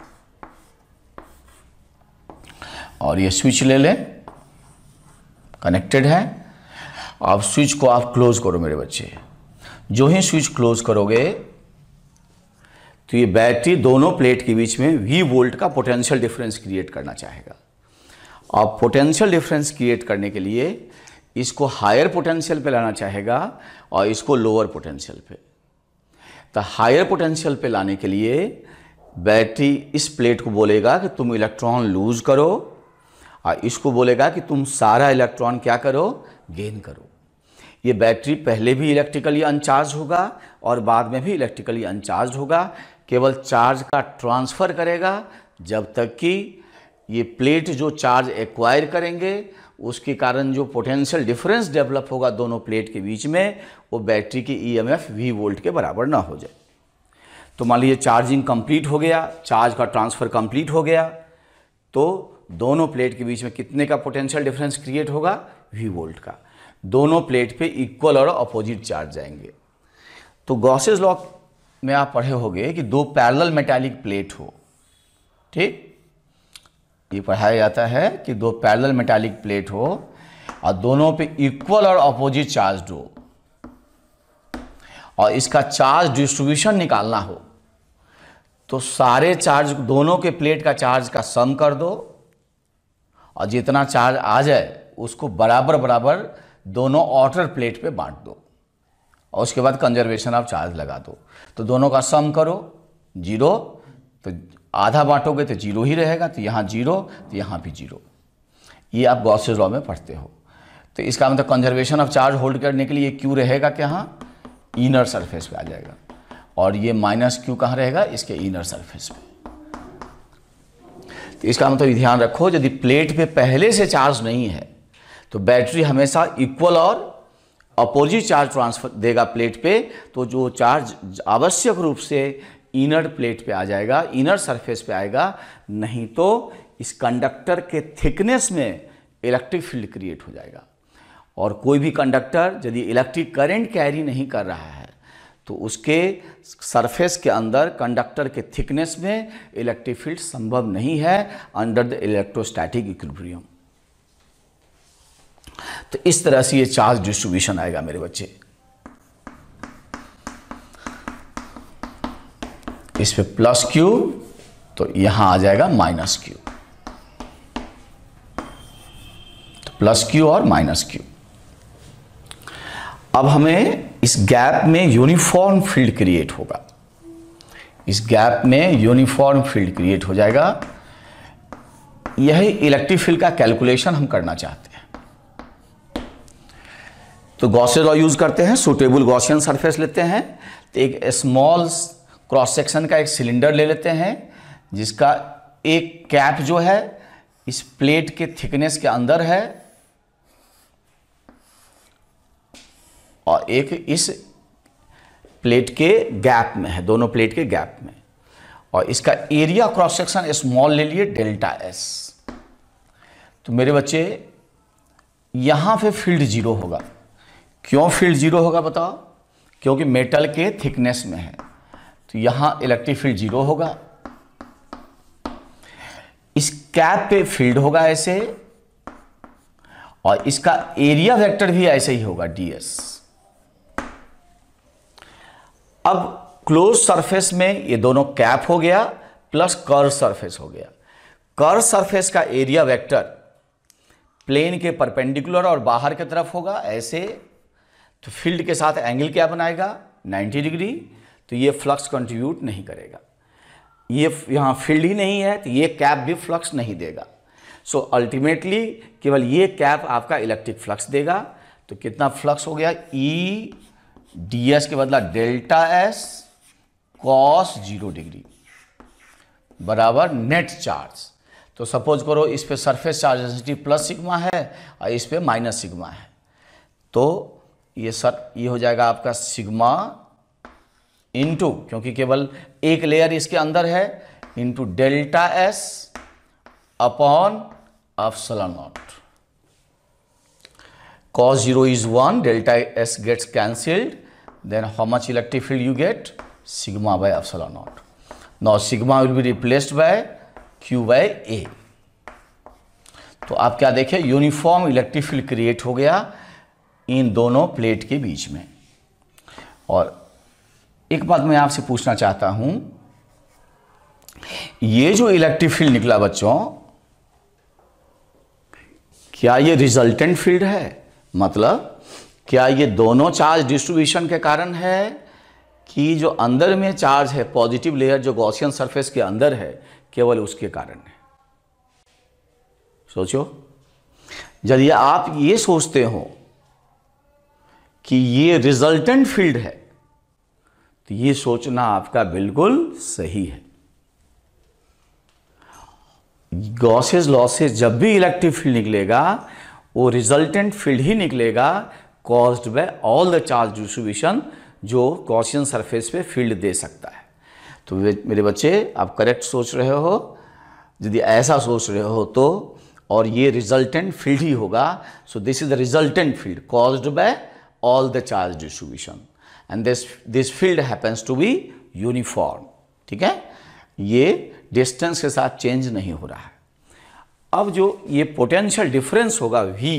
और ये स्विच ले लें, कनेक्टेड है। अब स्विच को आप क्लोज करो मेरे बच्चे। जो ही स्विच क्लोज करोगे तो ये बैटरी दोनों प्लेट के बीच में V वोल्ट का पोटेंशियल डिफरेंस क्रिएट करना चाहेगा। अब पोटेंशियल डिफरेंस क्रिएट करने के लिए इसको हायर पोटेंशियल पे लाना चाहेगा और इसको लोअर पोटेंशियल पे। तो हायर पोटेंशियल पे लाने के लिए बैटरी इस प्लेट को बोलेगा कि तुम इलेक्ट्रॉन लूज करो, और इसको बोलेगा कि तुम सारा इलेक्ट्रॉन क्या करो, गेन करो। ये बैटरी पहले भी इलेक्ट्रिकली अनचार्ज होगा और बाद में भी इलेक्ट्रिकली अनचार्ज होगा, केवल चार्ज का ट्रांसफ़र करेगा जब तक कि ये प्लेट जो चार्ज एक्वायर करेंगे उसके कारण जो पोटेंशियल डिफरेंस डेवलप होगा दोनों प्लेट के बीच में, वो बैटरी की ईएमएफ V वोल्ट के बराबर ना हो जाए। तो मान लीजिए चार्जिंग कंप्लीट हो गया, चार्ज का ट्रांसफ़र कंप्लीट हो गया, तो दोनों प्लेट के बीच में कितने का पोटेंशियल डिफरेंस क्रिएट होगा, V वोल्ट का। दोनों प्लेट पे इक्वल और अपोजिट चार्ज जाएंगे। तो गॉसेस लॉ में आप पढ़े होंगे कि दो पैरेलल मेटालिक प्लेट हो, ठीक, ये पढ़ाया जाता है कि दो पैरेलल मेटालिक प्लेट हो और दोनों पे इक्वल और अपोजिट चार्ज हो, और इसका चार्ज डिस्ट्रीब्यूशन निकालना हो तो सारे चार्ज दोनों के प्लेट का चार्ज का सम कर दो, और जितना चार्ज आ जाए उसको बराबर बराबर दोनों आउटर प्लेट पे बांट दो, और उसके बाद कंजर्वेशन ऑफ चार्ज लगा दो। तो दोनों का सम करो 0, तो आधा बांटोगे तो 0 ही रहेगा, तो यहाँ 0 तो यहाँ भी 0। ये आप गॉसेस लॉ में पढ़ते हो। तो इसका मतलब कंजर्वेशन ऑफ चार्ज होल्ड करने के लिए Q रहेगा क्या, इनर सरफेस पे आ जाएगा, और ये -Q कहाँ रहेगा, इसके इनर सरफेस पे। तो इसका मतलब ध्यान रखो, यदि प्लेट पे पहले से चार्ज नहीं है तो बैटरी हमेशा इक्वल और अपोजिट चार्ज ट्रांसफर देगा प्लेट पे, तो जो चार्ज आवश्यक रूप से इनर प्लेट पे आ जाएगा, इनर सरफेस पे आएगा, नहीं तो इस कंडक्टर के थिकनेस में इलेक्ट्रिक फील्ड क्रिएट हो जाएगा। और कोई भी कंडक्टर यदि इलेक्ट्रिक करंट कैरी नहीं कर रहा है तो उसके सरफेस के अंदर कंडक्टर के थिकनेस में इलेक्ट्रिक फील्ड संभव नहीं है अंडर द इलेक्ट्रोस्टैटिक इक्विलिब्रियम। तो इस तरह से ये चार्ज डिस्ट्रीब्यूशन आएगा मेरे बच्चे। इस पे +Q तो यहां आ जाएगा -Q, तो +Q और -Q। अब हमें इस गैप में यूनिफॉर्म फील्ड क्रिएट होगा, इस गैप में यूनिफॉर्म फील्ड क्रिएट हो जाएगा। यही इलेक्ट्रिक फील्ड का कैलकुलेशन हम करना चाहते हैं। तो गॉसेस लॉ यूज करते हैं, सूटेबल गॉसियन सरफेस लेते हैं। तो एक स्मॉल क्रॉस सेक्शन का एक सिलेंडर ले लेते हैं जिसका एक कैप जो है इस प्लेट के थिकनेस के अंदर है और एक इस प्लेट के गैप में है, दोनों प्लेट के गैप में, और इसका एरिया क्रॉस सेक्शन स्मॉल ले लिए ΔS। तो मेरे बच्चे यहां पे फील्ड 0 होगा। क्यों फील्ड 0 होगा बताओ? क्योंकि मेटल के थिकनेस में है, तो यहां इलेक्ट्रिक फील्ड 0 होगा। इस कैप पे फील्ड होगा ऐसे, और इसका एरिया वेक्टर भी ऐसे ही होगा ds। अब क्लोज सरफेस में ये दोनों कैप हो गया प्लस कर्व सरफेस हो गया। कर्व सरफेस का एरिया वेक्टर प्लेन के परपेंडिकुलर और बाहर की तरफ होगा ऐसे, तो फील्ड के साथ एंगल क्या बनाएगा 90 डिग्री, तो ये फ्लक्स कंट्रीब्यूट नहीं करेगा। ये यहाँ फील्ड ही नहीं है तो ये कैप भी फ्लक्स नहीं देगा। सो अल्टीमेटली केवल ये कैप आपका इलेक्ट्रिक फ्लक्स देगा। तो कितना फ्लक्स हो गया, ई ds के बदला ΔS cos 0 डिग्री बराबर नेट चार्ज। तो सपोज करो इस पे surface charge density plus sigma है और इस पे माइनस सिग्मा है, तो ये हो जाएगा आपका सिग्मा इंटू, क्योंकि केवल एक लेयर इसके अंदर है, into delta S upon epsilon naught. cos 0 is 1, delta s gets cancelled, then how much electric field you get? Sigma by epsilon naught. Now sigma will be replaced by q by a. तो आप क्या देखें, uniform electric field create हो गया इन दोनों plate के बीच में। और एक बात मैं आपसे पूछना चाहता हूं, ये जो इलेक्ट्रिक फील्ड निकला बच्चों, क्या ये रिजल्टेंट फील्ड है? मतलब क्या ये दोनों चार्ज डिस्ट्रीब्यूशन के कारण है कि जो अंदर में चार्ज है, पॉजिटिव लेयर जो गॉसियन सरफेस के अंदर है, केवल उसके कारण है? सोचो, यदि आप ये सोचते हो कि ये रिजल्टेंट फील्ड है, तो ये सोचना आपका बिल्कुल सही है। गॉसेस लॉ से जब भी इलेक्ट्रिक फील्ड निकलेगा वो रिजल्टेंट फील्ड ही निकलेगा, caused by all the charge distribution जो गॉसियन सरफेस पे फील्ड दे सकता है। तो मेरे बच्चे, आप करेक्ट सोच रहे हो। यदि ऐसा सोच रहे हो तो, और ये रिजल्टेंट फील्ड ही होगा, so this is the resultant field caused by all the charge distribution and this field happens to be uniform. ठीक है, ये डिस्टेंस के साथ चेंज नहीं हो रहा है। अब जो ये पोटेंशियल डिफरेंस होगा V,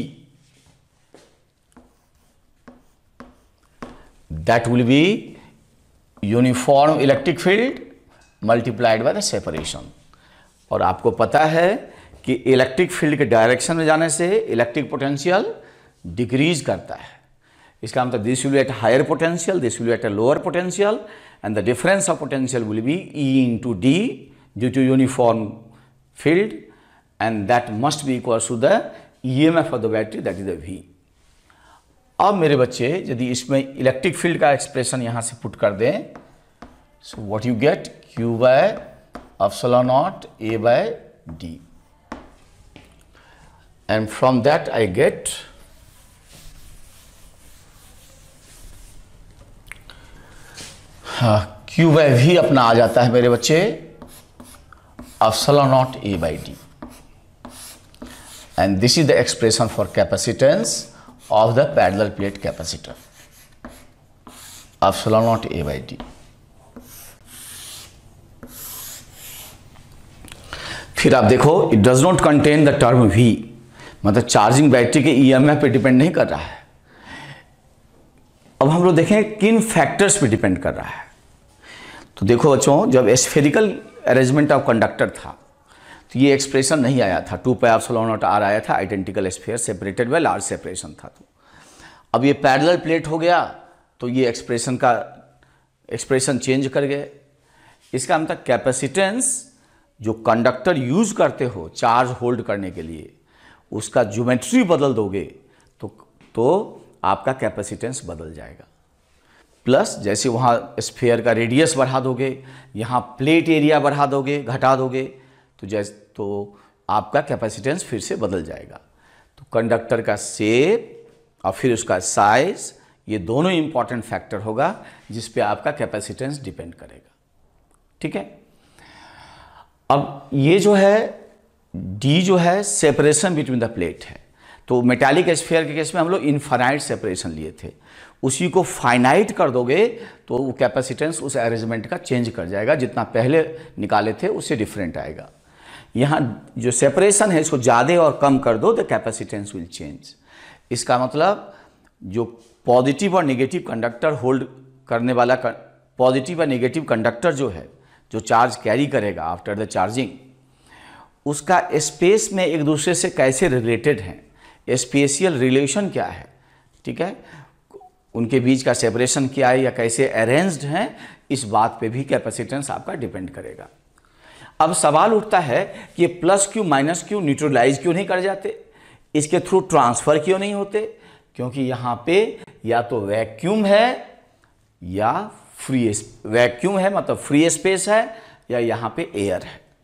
that will be uniform electric field multiplied by the separation. और आपको पता है कि इलेक्ट्रिक फील्ड के डायरेक्शन में जाने से इलेक्ट्रिक पोटेंशियल डिक्रीज करता है। इसका मतलब this will be at higher potential, this will be at a lower potential, and the difference of potential will be E into D due to uniform field, and that must be equal to the EMF of the battery, that is the V. अब मेरे बच्चे, यदि इसमें electric field का expression यहाँ से put कर दें, so what you get, Q by epsilon naught A by D, and from that I get Q by V अपना आ जाता है मेरे बच्चे epsilon naught A by D, and this is the expression for capacitance of the parallel plate capacitor, epsilon naught A by D. फिर आप देखो, it does not contain the term V, मतलब charging battery के EMF पे depend नहीं कर रहा है। अब हम लोग देखें किन फैक्टर्स पे डिपेंड कर रहा है। तो देखो बच्चों, जब स्फेरिकल अरेंजमेंट ऑफ कंडक्टर था तो ये एक्सप्रेशन नहीं आया था, 2 पाई एप्सिलॉन नॉट आर आया था, identical sphere separated by large separation था। तो अब ये पैरेलल प्लेट हो गया तो ये एक्सप्रेशन चेंज कर गए। इसका मतलब कैपेसिटेंस जो कंडक्टर यूज करते हो चार्ज होल्ड करने के लिए, उसका ज्योमेट्री बदल दोगे तो आपका कैपेसिटेंस बदल जाएगा। प्लस जैसे वहाँ स्फीयर का रेडियस बढ़ा दोगे, यहाँ प्लेट एरिया बढ़ा दोगे, घटा दोगे, तो आपका कैपेसिटेंस फिर से बदल जाएगा। तो कंडक्टर का शेप और फिर उसका साइज, ये दोनों इंपॉर्टेंट फैक्टर होगा जिस पे आपका कैपेसिटेंस डिपेंड करेगा। ठीक है, अब ये जो है D जो है सेपरेशन बिटवीन द प्लेट है। तो मेटालिक स्फीयर के केस में हम लोग इनफाइनाइट सेपरेशन लिए थे, उसी को फाइनाइट कर दोगे तो वो कैपेसिटेंस उस अरेंजमेंट का चेंज कर जाएगा, जितना पहले निकाले थे उससे डिफरेंट आएगा। यहाँ जो सेपरेशन है इसको ज़्यादा और कम कर दो तो कैपेसिटेंस विल चेंज। इसका मतलब जो पॉजिटिव और नेगेटिव कंडक्टर होल्ड करने वाला पॉजिटिव और नेगेटिव कंडक्टर जो है, जो चार्ज कैरी करेगा आफ्टर द चार्जिंग, उसका स्पेस में एक दूसरे से कैसे रिलेटेड हैं, स्पेशियल रिलेशन क्या है, ठीक है, उनके बीच का सेपरेशन क्या है या कैसे अरेंज्ड हैं, इस बात पे भी कैपेसिटेंस आपका डिपेंड करेगा। अब सवाल उठता है कि plus Q minus Q neutralize क्यों नहीं कर जाते, इसके थ्रू ट्रांसफर क्यों नहीं होते? क्योंकि यहाँ पे या तो वैक्यूम है या फ्री, वैक्यूम है मतलब फ्री स्पेस है, या यहाँ पे एयर है।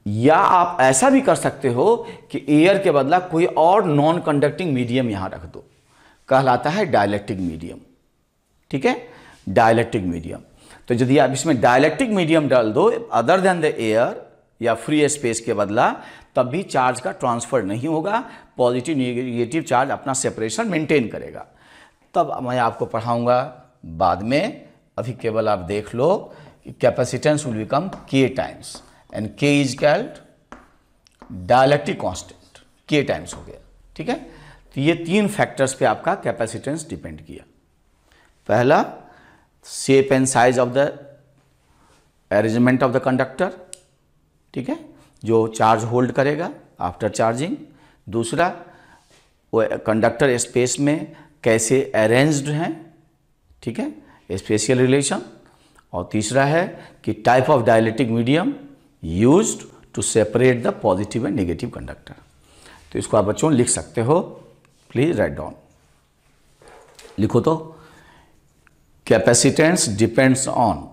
या आप ऐसा भी कर सकते हो कि एयर के बदला कोई और नॉन कंडक्टिंग मीडियम यहां रख दो, कहलाता है डाइलेक्ट्रिक मीडियम। ठीक है, डाइलेक्ट्रिक मीडियम। तो यदि आप इसमें डाइलेक्ट्रिक मीडियम डाल दो अदर देन द एयर या फ्री स्पेस के बदला, तब भी चार्ज का ट्रांसफर नहीं होगा, पॉजिटिव नेगेटिव चार्ज अपना सेपरेशन मेंटेन करेगा। तब मैं आपको पढ़ाऊंगा बाद में, अभी केवल आप देख लो कि capacitance will become K times and K is called dielectric constant, K times हो गया। ठीक है, तो ये 3 फैक्टर्स पे आपका कैपेसिटेंस डिपेंड किया। पहला, shape and size of the arrangement of the conductor, ठीक है, जो चार्ज होल्ड करेगा आफ्टर चार्जिंग। दूसरा, वो कंडक्टर स्पेस में कैसे अरेंज्ड हैं, ठीक है, स्पेशियल रिलेशन। और तीसरा है कि type of dielectric medium used to separate the positive and negative conductor. तो इसको आप बच्चों लिख सकते हो, प्लीज राइट डाउन। लिखो तो, capacitance depends on,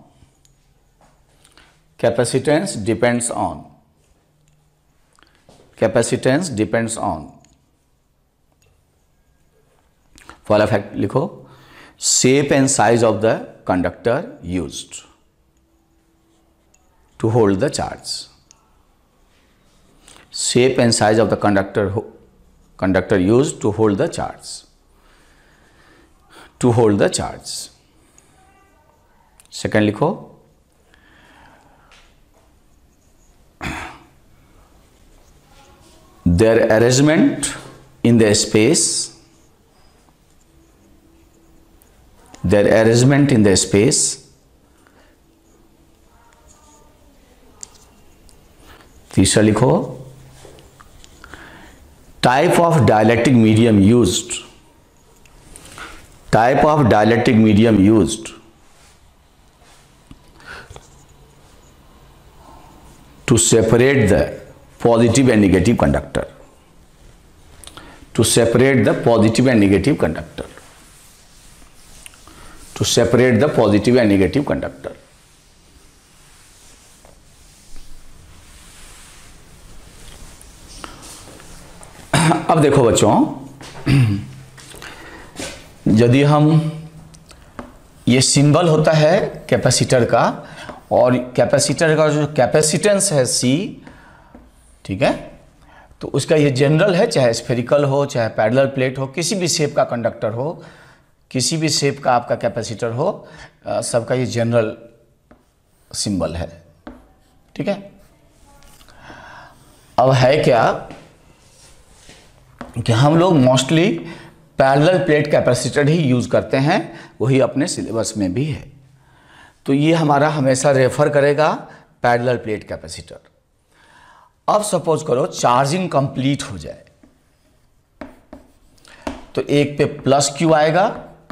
capacitance depends on, capacitance depends on, पहला फैक्ट लिखो, shape and size of the conductor used to hold the charge. Shape and size of the conductor used to hold the charge, to hold the charge. Second लिखो, their arrangement in the space, their arrangement in the space तीसरा लिखो, type of dielectric medium used, type of dielectric medium used to separate the positive and negative conductor, to separate the positive and negative conductor, to separate the positive and negative conductor। अब देखो बच्चों, यदि हम, ये symbol होता है capacitor का, और कैपेसिटर का जो कैपेसिटेंस है C, ठीक है, तो उसका ये जनरल है, चाहे स्फेरिकल हो, चाहे पैरेलल प्लेट हो, किसी भी शेप का कंडक्टर हो, किसी भी शेप का आपका कैपेसिटर हो, सबका ये जनरल सिंबल है। ठीक है, अब है क्या कि हम लोग मोस्टली पैरेलल प्लेट कैपेसिटर ही यूज़ करते हैं, वही अपने सिलेबस में भी है। तो ये हमारा हमेशा रेफर करेगा पैरेलल प्लेट कैपेसिटर। अब सपोज करो चार्जिंग कंप्लीट हो जाए, तो एक पे प्लस क्यू आएगा,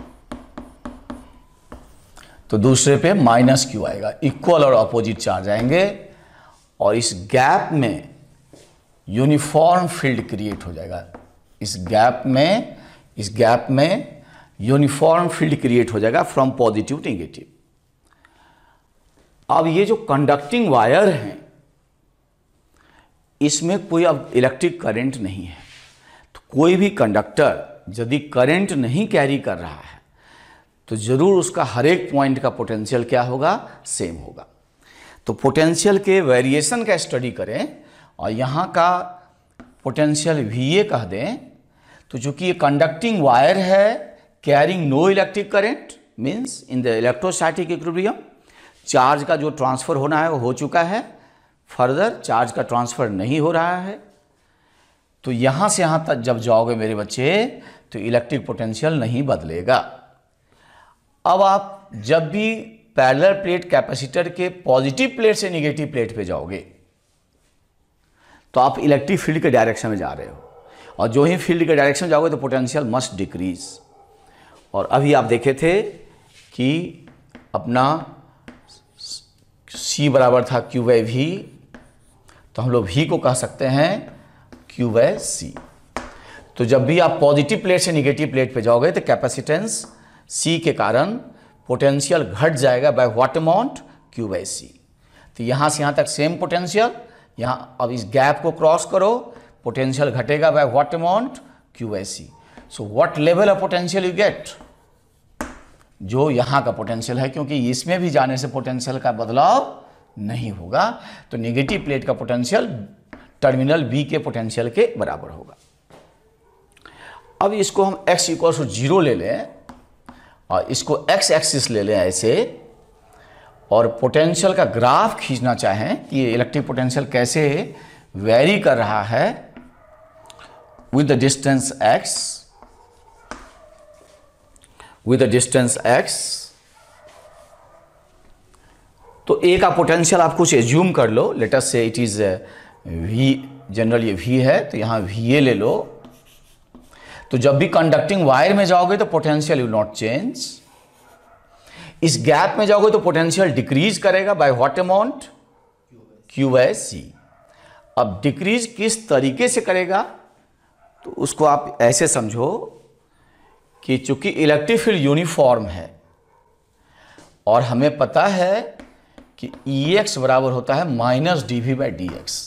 तो दूसरे पे माइनस क्यू आएगा, इक्वल और अपोजिट चार्ज आएंगे, और इस गैप में यूनिफॉर्म फील्ड क्रिएट हो जाएगा। इस गैप में यूनिफॉर्म फील्ड क्रिएट हो जाएगा फ्रॉम पॉजिटिव टू नेगेटिव। अब ये जो कंडक्टिंग वायर हैं, इसमें कोई अब इलेक्ट्रिक करंट नहीं है, तो कोई भी कंडक्टर यदि करंट नहीं कैरी कर रहा है, तो जरूर उसका हर एक पॉइंट का पोटेंशियल क्या होगा, सेम होगा। तो पोटेंशियल के वेरिएशन का स्टडी करें और यहाँ का पोटेंशियल VA कह दें, तो चूंकि ये कंडक्टिंग वायर है, carrying no electric current, means in the electrostatic equilibrium charge का जो ट्रांसफर होना है वो हो चुका है, फर्दर चार्ज का ट्रांसफर नहीं हो रहा है। तो यहाँ से यहाँ तक जब जाओगे मेरे बच्चे, तो इलेक्ट्रिक पोटेंशियल नहीं बदलेगा। अब आप जब भी पैरेलल प्लेट कैपेसिटर के पॉजिटिव प्लेट से नेगेटिव प्लेट पे जाओगे, तो आप इलेक्ट्रिक फील्ड के डायरेक्शन में जा रहे हो, और जो ही फील्ड के डायरेक्शन में जाओगे तो पोटेंशियल मस्ट डिक्रीज। और अभी आप देखे थे कि अपना C बराबर था Q/V, तो हम लोग V को कह सकते हैं Q/C। तो जब भी आप पॉजिटिव प्लेट से नेगेटिव प्लेट पे जाओगे तो कैपेसिटेंस C के कारण पोटेंशियल घट जाएगा बाय व्हाट अमाउंट, Q/C। तो यहाँ से यहाँ तक सेम पोटेंशियल, यहाँ अब इस गैप को क्रॉस करो, पोटेंशियल घटेगा by what amount, QSC। So what level of potential you get, जो यहाँ का पोटेंशियल है, क्योंकि इसमें भी जाने से पोटेंशियल का बदलाव नहीं होगा, तो नेगेटिव प्लेट का पोटेंशियल टर्मिनल बी के पोटेंशियल के बराबर होगा। अब इसको हम x = 0 ले लें और इसको x एक्सिस ले लें ऐसे, और पोटेंशियल का ग्राफ खींचना चाहें कि ये इलेक्ट्रिक पोटेंशियल कैसे वेरी कर रहा है with the distance x, with the distance x। तो ए का पोटेंशियल आप कुछ एज्यूम कर लो, let us say it is v, general ये v है तो यहाँ va ले लो। तो जब भी कंडक्टिंग वायर में जाओगे तो पोटेंशियल विल नॉट चेंज, इस गैप में जाओगे तो पोटेंशियल डिक्रीज करेगा बाय व्हाट अमाउंट, QSC। अब डिक्रीज किस तरीके से करेगा, तो उसको आप ऐसे समझो कि चूंकि इलेक्ट्रिक फील्ड यूनिफॉर्म है और हमें पता है कि EX बराबर होता है -dV/dx,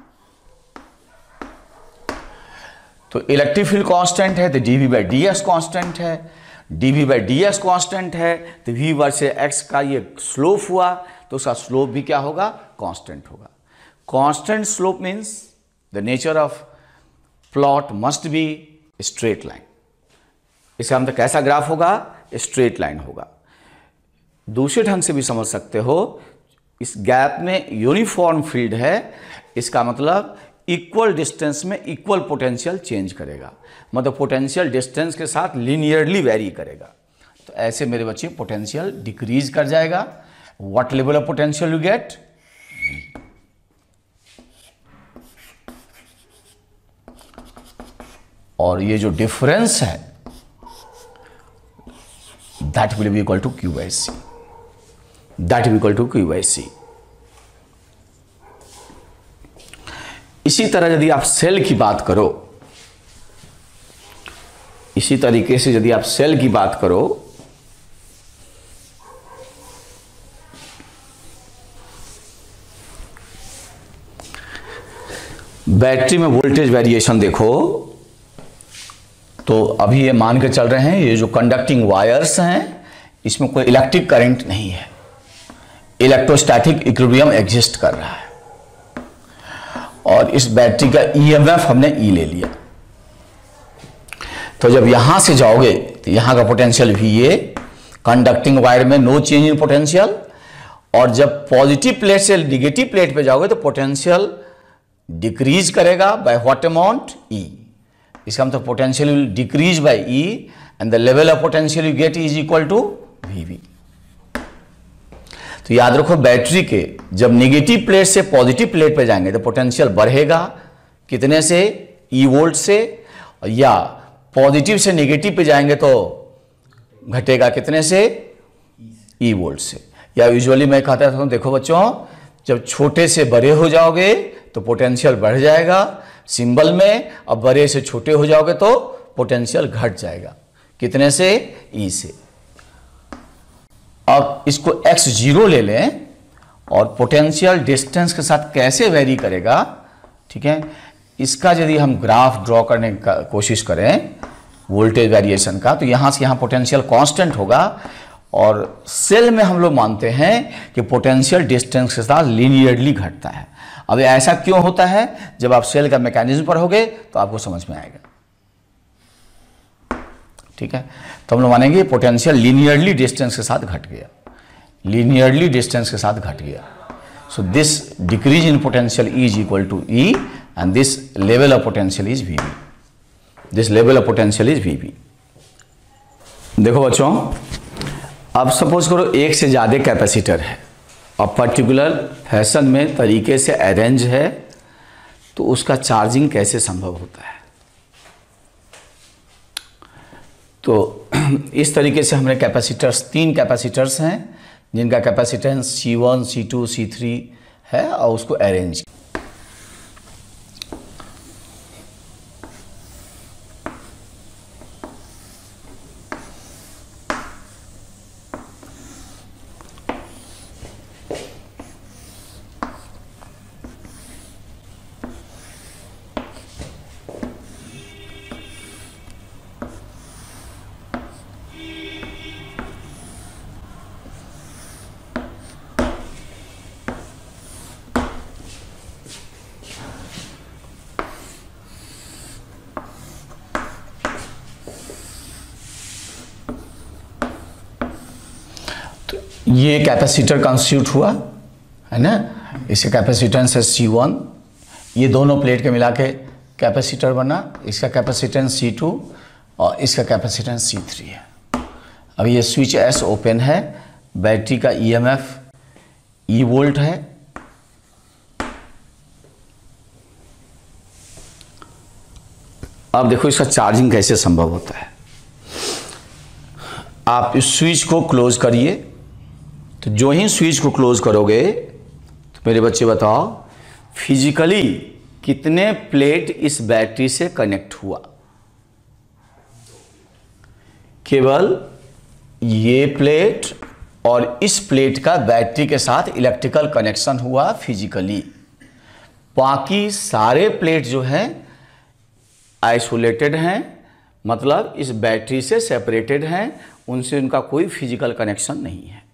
तो इलेक्ट्रिक फील्ड कांस्टेंट है तो dV/dx कांस्टेंट है, dV/dx कांस्टेंट है तो v वर्सेस x का ये स्लोप हुआ तो उसका स्लोप भी क्या होगा, कांस्टेंट होगा। Constant slope means the nature of plot must be straight line. इसका मतलब कैसा ग्राफ होगा, स्ट्रेट लाइन होगा। दूसरे ढंग से भी समझ सकते हो, इस गैप में यूनिफॉर्म फील्ड है, इसका मतलब इक्वल डिस्टेंस में इक्वल पोटेंशियल चेंज करेगा, मतलब पोटेंशियल डिस्टेंस के साथ लीनियरली वेरी करेगा। तो ऐसे मेरे बच्चे पोटेंशियल डिक्रीज कर जाएगा। What level of potential you get, और ये जो डिफरेंस है that will be equal to QSC, that will equal to QSC। इसी तरह यदि आप सेल की बात करो, इसी तरीके से यदि आप सेल की बात करो, बैटरी में वोल्टेज वेरिएशन देखो, तो अभी ये मान के चल रहे हैं ये जो कंडक्टिंग वायर्स हैं इसमें कोई इलेक्ट्रिक करंट नहीं है, इलेक्ट्रोस्टैटिक इक्विलिब्रियम एग्जिस्ट कर रहा है, और इस बैटरी का EMF हमने E ले लिया। तो जब यहां से जाओगे तो यहां का पोटेंशियल VA, कंडक्टिंग वायर में नो चेंज इन पोटेंशियल, और जब पॉजिटिव प्लेट से निगेटिव प्लेट पे जाओगे तो पोटेंशियल डिक्रीज करेगा बाय व्हाट अमाउंट, E। इसका मतलब potential will decrease by E and the level of potential you get is equal to VB। तो याद रखो, बैटरी के जब नेगेटिव प्लेट से पॉजिटिव प्लेट पे जाएंगे तो पोटेंशियल बढ़ेगा कितने से, E वोल्ट से, या पॉजिटिव से नेगेटिव पे जाएंगे तो घटेगा कितने से, E वोल्ट से। या यूजुअली मैं कहता था, देखो बच्चों, जब छोटे से बड़े हो जाओगे तो पोटेंशियल बढ़ जाएगा सिंबल में, अब बड़े से छोटे हो जाओगे तो पोटेंशियल घट जाएगा कितने से, E से। अब इसको x0 ले लें और पोटेंशियल डिस्टेंस के साथ कैसे वेरी करेगा, ठीक है, इसका यदि हम ग्राफ ड्रॉ करने का कोशिश करें वोल्टेज वेरिएशन का, तो यहाँ से यहाँ पोटेंशियल कांस्टेंट होगा, और सेल में हम लोग मानते हैं कि पोटेंशियल डिस्टेंस के साथ लीनियरली घटता है। अब ऐसा क्यों होता है, जब आप सेल का मैकेनिज्म पर होगे तो आपको समझ में आएगा, ठीक है। तो हम लोग मानेंगे पोटेंशियल लीनियरली डिस्टेंस के साथ घट गया, लीनियरली डिस्टेंस के साथ घट गया। So this decrease in potential is equal to E and this level of potential is VB, this level of potential is VB। देखो बच्चों, अब सपोज करो एक से ज्यादा कैपेसिटर है और पर्टिकुलर फैशन में तरीके से अरेंज है, तो उसका चार्जिंग कैसे संभव होता है। तो इस तरीके से हमने कैपेसिटर्स, 3 कैपेसिटर्स हैं जिनका कैपेसिटेंस C1, C2, C3 है, और उसको अरेंज। ये कैपेसिटर कंस्टिट्यूट हुआ है ना, इसका कैपेसिटेंस है C1, ये दोनों प्लेट के मिला के कैपेसिटर बना, इसका कैपेसिटेंस C2 और इसका कैपेसिटेंस C3 है। अब ये स्विच S ओपन है, बैटरी का EMF E वोल्ट है। अब देखो इसका चार्जिंग कैसे संभव होता है। आप इस स्विच को क्लोज करिए, तो जो ही स्विच को क्लोज करोगे तो मेरे बच्चे बताओ फिजिकली कितने प्लेट इस बैटरी से कनेक्ट हुआ। केवल ये प्लेट और इस प्लेट का बैटरी के साथ इलेक्ट्रिकल कनेक्शन हुआ फिजिकली। बाकी सारे प्लेट जो हैं आइसोलेटेड हैं, मतलब इस बैटरी से सेपरेटेड हैं, उनसे उनका कोई फिजिकल कनेक्शन नहीं है।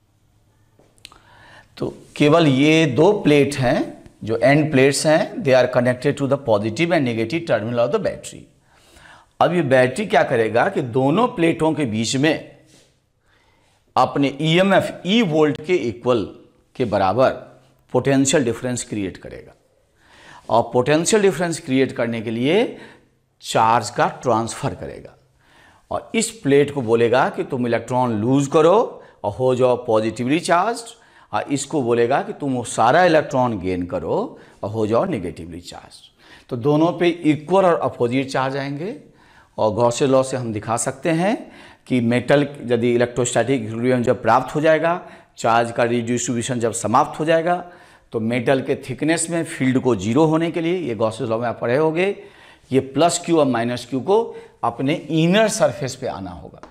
तो केवल ये दो प्लेट हैं जो एंड प्लेट्स हैं, they are connected to the positive and negative terminal of the battery. अब ये बैटरी क्या करेगा कि दोनों प्लेटों के बीच में अपने EMF E वोल्ट के इक्वल के बराबर पोटेंशियल डिफरेंस क्रिएट करेगा, और पोटेंशियल डिफरेंस क्रिएट करने के लिए चार्ज का ट्रांसफर करेगा, और इस प्लेट को बोलेगा कि तुम इलेक्ट्रॉन लूज करो और हो जाओ पॉजिटिवली चार्ज, और इसको बोलेगा कि तुम वो सारा इलेक्ट्रॉन गेन करो और हो जाओ नेगेटिवली चार्ज। तो दोनों पे इक्वल और अपोजिट चार्ज आएंगे, और गॉस लॉ से हम दिखा सकते हैं कि मेटल यदि इलेक्ट्रोस्टैटिक इक्विलिब्रियम जब प्राप्त हो जाएगा, चार्ज का रिडिस्ट्रीब्यूशन जब समाप्त हो जाएगा, तो मेटल के थिकनेस में फील्ड को जीरो होने के लिए, ये गॉस लॉ में आप पढ़े होंगे, ये प्लस क्यू और माइनस क्यू को अपने इनर सरफेस पे आना होगा।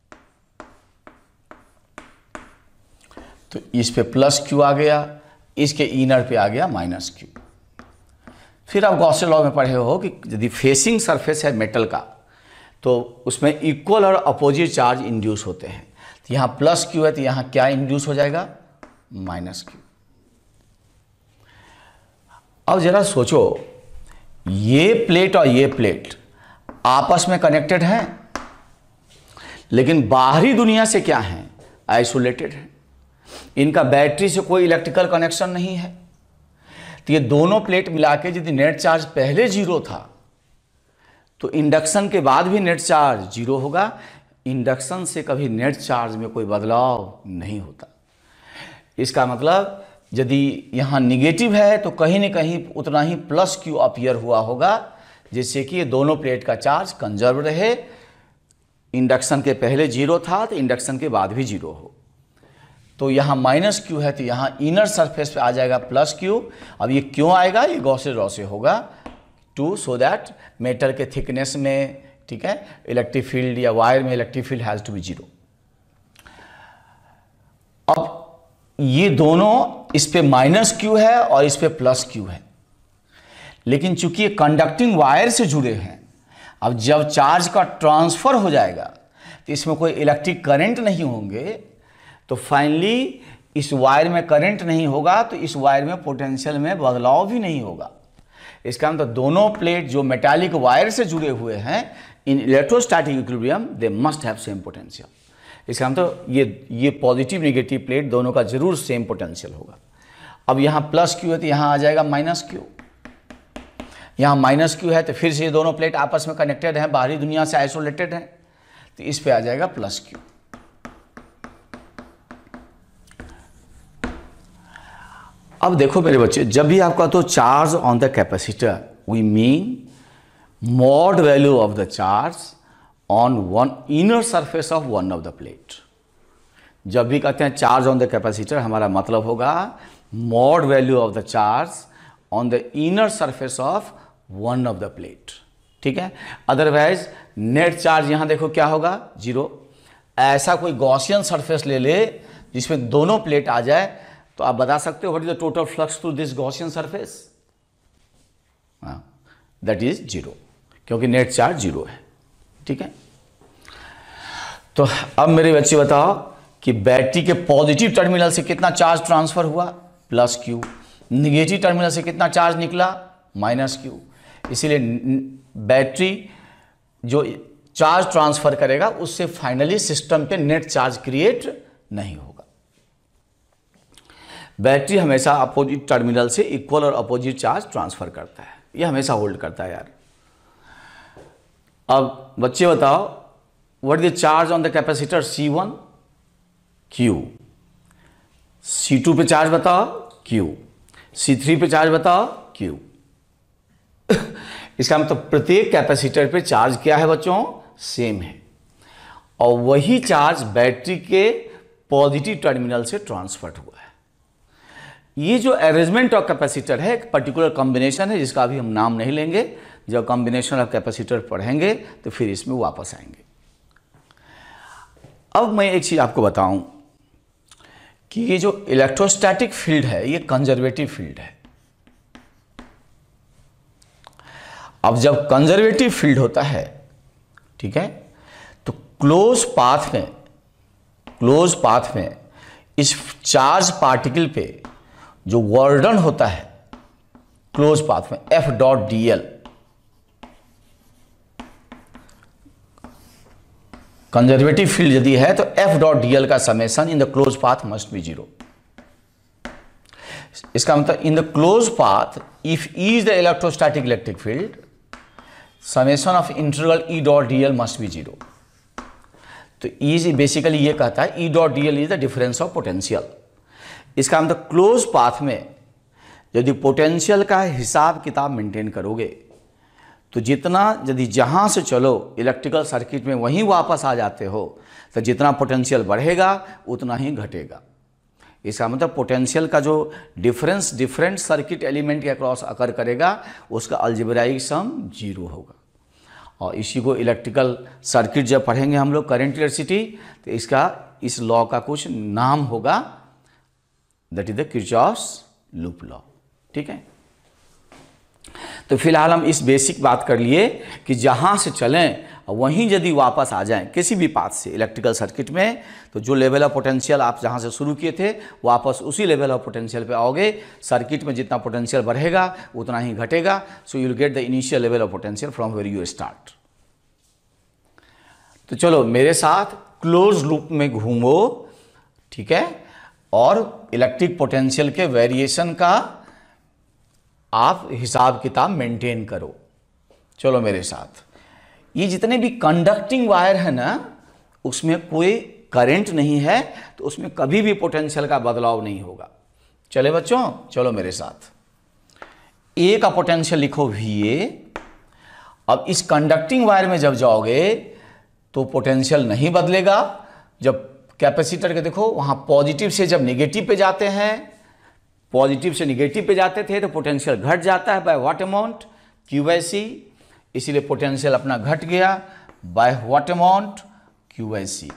तो इस पे प्लस क्यू आ गया, इसके इनर पे आ गया माइनस क्यू। फिर आप गॉस लॉ में पढ़े हो कि यदि फेसिंग सरफेस है मेटल का, तो उसमें इक्वल और अपोजिट चार्ज इंड्यूस होते हैं। तो यहाँ प्लस क्यू है तो यहाँ क्या इंड्यूस हो जाएगा, माइनस क्यू। अब जरा सोचो, ये प्लेट और ये प्लेट आपस में कनेक्टेड हैं, लेकिन बाहरी दुनिया से क्या है, आइसोलेटेड है। इनका बैटरी से कोई इलेक्ट्रिकल कनेक्शन नहीं है। तो ये दोनों प्लेट मिला के यदि नेट चार्ज पहले जीरो था, तो इंडक्शन के बाद भी नेट चार्ज जीरो होगा। इंडक्शन से कभी नेट चार्ज में कोई बदलाव नहीं होता। इसका मतलब यदि यहाँ निगेटिव है तो कहीं न कहीं उतना ही प्लस क्यू अपीयर हुआ होगा, जिससे कि ये दोनों प्लेट का चार्ज कंजर्व रहे। इंडक्शन के पहले जीरो था तो इंडक्शन के बाद भी जीरो हो। तो यहाँ माइनस क्यू है तो यहाँ इनर सरफेस पे आ जाएगा प्लस क्यू। अब ये क्यों आएगा, ये गॉस लॉ से होगा, टू सो दैट मेटल के थिकनेस में, ठीक है, इलेक्ट्रिक फील्ड या वायर में electric field has to be zero. अब ये दोनों, इस पे माइनस क्यू है और इस पे प्लस क्यू है, लेकिन चूंकि ये कंडक्टिंग वायर से जुड़े हैं, अब जब चार्ज का ट्रांसफर हो जाएगा तो इसमें कोई इलेक्ट्रिक करंट नहीं होंगे, तो फाइनली इस वायर में करंट नहीं होगा, तो इस वायर में पोटेंशियल में बदलाव भी नहीं होगा। इसका मतलब दोनों प्लेट जो मेटालिक वायर से जुड़े हुए हैं, in electrostatic equilibrium they must have same potential. इसका मतलब ये पॉजिटिव नेगेटिव प्लेट दोनों का जरूर सेम पोटेंशियल होगा। अब यहाँ प्लस क्यू है तो यहाँ आ जाएगा माइनस क्यू, यहाँ माइनस क्यू है तो फिर से ये दोनों प्लेट आपस में कनेक्टेड हैं, बाहरी दुनिया से आइसोलेटेड हैं, तो इस पे आ जाएगा प्लस क्यू। अब देखो मेरे बच्चे, जब भी आपका तो charge on the capacitor, we mean mod value of the charge on one inner surface of one of the plate. जब भी कहते हैं चार्ज ऑन द कैपेसिटर, हमारा मतलब होगा mod value of the charge on the inner surface of one of the plate, ठीक है। Otherwise net charge यहाँ देखो क्या होगा, जीरो। ऐसा कोई गॉसियन सरफेस ले ले जिसमें दोनों प्लेट आ जाए, तो आप बता सकते हो what is the total flux through this Gaussian surface, that is zero, क्योंकि नेट चार्ज जीरो है, ठीक है। तो अब मेरे बच्चे बताओ कि बैटरी के पॉजिटिव टर्मिनल से कितना चार्ज ट्रांसफर हुआ, प्लस क्यू। निगेटिव टर्मिनल से कितना चार्ज निकला, माइनस क्यू। इसीलिए बैटरी जो चार्ज ट्रांसफर करेगा उससे फाइनली सिस्टम पे नेट चार्ज क्रिएट नहीं होगा। बैटरी हमेशा अपोजिट टर्मिनल से इक्वल और अपोजिट चार्ज ट्रांसफर करता है, ये हमेशा होल्ड करता है यार। अब बच्चे बताओ, what is the charge on the capacitor C1? Q। C2 पे चार्ज बताओ Q। C3 पे चार्ज बताओ Q। इसका मतलब प्रत्येक कैपेसिटर पे चार्ज क्या है बच्चों? सेम है, और वही चार्ज बैटरी के पॉजिटिव टर्मिनल से ट्रांसफर हुआ है। ये जो अरेंजमेंट ऑफ कैपेसिटर है एक पर्टिकुलर कॉम्बिनेशन है जिसका अभी हम नाम नहीं लेंगे। जब कॉम्बिनेशन ऑफ कैपेसिटर पढ़ेंगे तो फिर इसमें वापस आएंगे। अब मैं एक चीज आपको बताऊं कि ये जो इलेक्ट्रोस्टैटिक फील्ड है ये कंजर्वेटिव फील्ड है। अब जब कंजर्वेटिव फील्ड होता है, ठीक है, तो क्लोज पाथ में इस चार्ज पार्टिकल पे जो वर्डन होता है क्लोज पाथ में F.dl, कंजर्वेटिव फील्ड यदि है तो F.dl का summation in the close path must be 0। इसका मतलब in the close path if E is the electric field, summation of integral E.dl must be 0। तो E बेसिकली ये कहता है E.dl is the difference of potential. इसका मतलब close path में यदि पोटेंशियल का हिसाब किताब मेंटेन करोगे तो जितना, यदि जहां से चलो इलेक्ट्रिकल सर्किट में वहीं वापस आ जाते हो, तो जितना पोटेंशियल बढ़ेगा उतना ही घटेगा। इसका मतलब पोटेंशियल का जो डिफरेंस डिफरेंट सर्किट एलिमेंट के अक्रॉस अकर करेगा उसका अलजेब्राइक सम 0 होगा। और इसी को इलेक्ट्रिकल सर्किट जब पढ़ेंगे हम लोग करंट इलेक्ट्रिसिटी, तो इसका इस लॉ का कुछ नाम होगा, that is the Kirchhoff's loop law. ठीक है, तो फिलहाल हम इस बेसिक बात कर लिए कि जहां से चलें वहीं यदि वापस आ जाएं किसी भी पाथ से इलेक्ट्रिकल सर्किट में, तो जो लेवल ऑफ पोटेंशियल आप जहां से शुरू किए थे वापस उसी लेवल ऑफ पोटेंशियल पे आओगे। सर्किट में जितना पोटेंशियल बढ़ेगा उतना ही घटेगा। So you will get the initial level of potential from where you start. तो चलो मेरे साथ क्लोज लूप में घूमो, ठीक है, और इलेक्ट्रिक पोटेंशियल के वेरिएशन का आप हिसाब किताब मेंटेन करो। चलो मेरे साथ, ये जितने भी कंडक्टिंग वायर है ना, उसमें कोई करंट नहीं है, तो उसमें कभी भी पोटेंशियल का बदलाव नहीं होगा। चले बच्चों, चलो मेरे साथ, ए का पोटेंशियल लिखो VA। अब इस कंडक्टिंग वायर में जब जाओगे तो पोटेंशियल नहीं बदलेगा। जब कैपेसिटर के देखो वहां पॉजिटिव से जब निगेटिव पे जाते हैं, पॉजिटिव से निगेटिव पे जाते थे तो पोटेंशियल घट जाता है बाय व्हाट अमाउंट? Q/C। इसीलिए पोटेंशियल अपना घट गया बाय व्हाट अमाउंट? Q/C।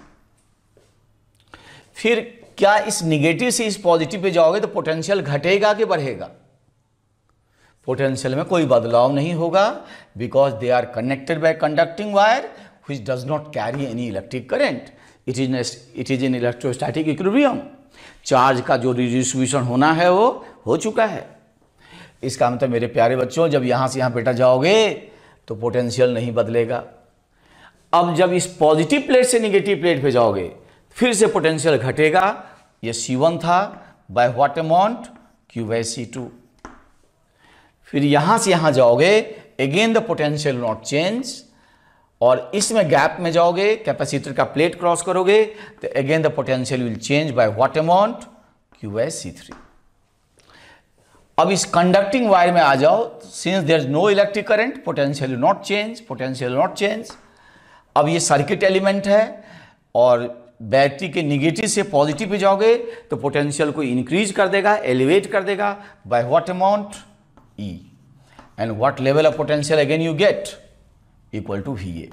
फिर क्या इस निगेटिव से इस पॉजिटिव पे जाओगे तो पोटेंशियल घटेगा कि बढ़ेगा? पोटेंशियल में कोई बदलाव नहीं होगा, because they are connected by conducting wire which does not carry any electric current. It is in electrostatic equilibrium. Charge का जो डिस्ट्रीब्यूशन होना है वो हो चुका है। इसका मतलब मेरे प्यारे बच्चों, जब यहां से यहां बेटा जाओगे तो पोटेंशियल नहीं बदलेगा। अब जब इस पॉजिटिव प्लेट से निगेटिव प्लेट पे जाओगे फिर से पोटेंशियल घटेगा। ये C1 था बाय व्हाट अमाउंट? Q/C2। फिर यहां से यहां जाओगे, again the potential not change, और इसमें गैप में जाओगे, कैपेसिटर का प्लेट क्रॉस करोगे तो again the potential will change by what amount? Q/C3। अब इस कंडक्टिंग वायर में आ जाओ, since there is no electric current, potential will not change, potential will not change. अब ये सर्किट एलिमेंट है और बैटरी के निगेटिव से पॉजिटिव पे जाओगे तो पोटेंशियल को इंक्रीज कर देगा, एलिवेट कर देगा by what amount? E। And what level of potential again you get? Equal to VA,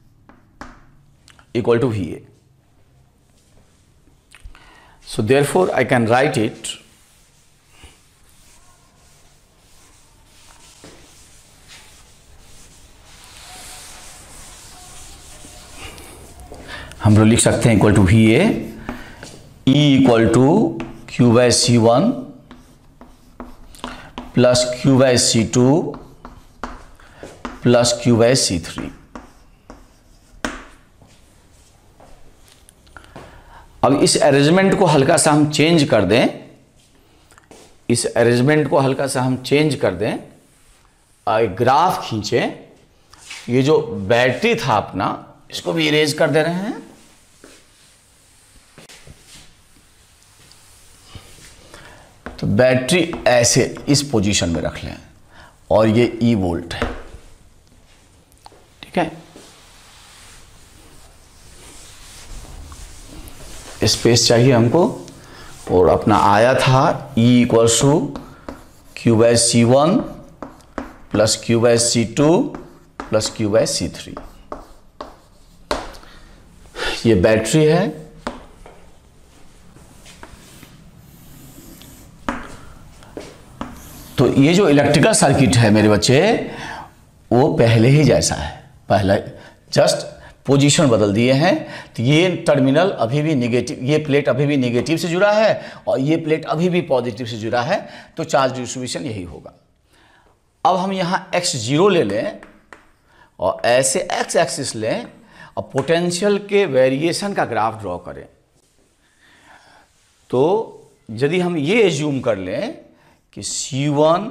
equal to VA. So therefore I can write it हम लोग लिख सकते हैं equal to VA, E equal to Q/C1 plus Q/C2 plus Q/C3। अब इस arrangement को हल्का सा हम चेंज कर दें इस अरेंजमेंट को हल्का सा हम चेंज कर दें, एक ग्राफ खींचें। ये जो बैटरी था अपना, इसको भी इरेज कर दे रहे हैं। तो बैटरी ऐसे इस पोजीशन में रख लें और ये ई वोल्ट है, ठीक है। स्पेस चाहिए हमको और अपना आया था E equals to Q/C1 plus Q/C2 plus Q/C3। ये बैटरी है। तो ये जो इलेक्ट्रिकल सर्किट है मेरे बच्चे, वो पहले ही जैसा है, पहले जस्ट पोजीशन बदल दिए हैं। तो ये टर्मिनल अभी भी निगेटिव, ये प्लेट अभी भी निगेटिव से जुड़ा है और ये प्लेट अभी भी पॉजिटिव से जुड़ा है, तो चार्ज डिस्ट्रीब्यूशन यही होगा। अब हम यहाँ x0 ले लें और ऐसे x एक्सिस लें और पोटेंशियल के वेरिएशन का ग्राफ ड्रॉ करें। तो यदि हम ये एज्यूम कर लें कि C1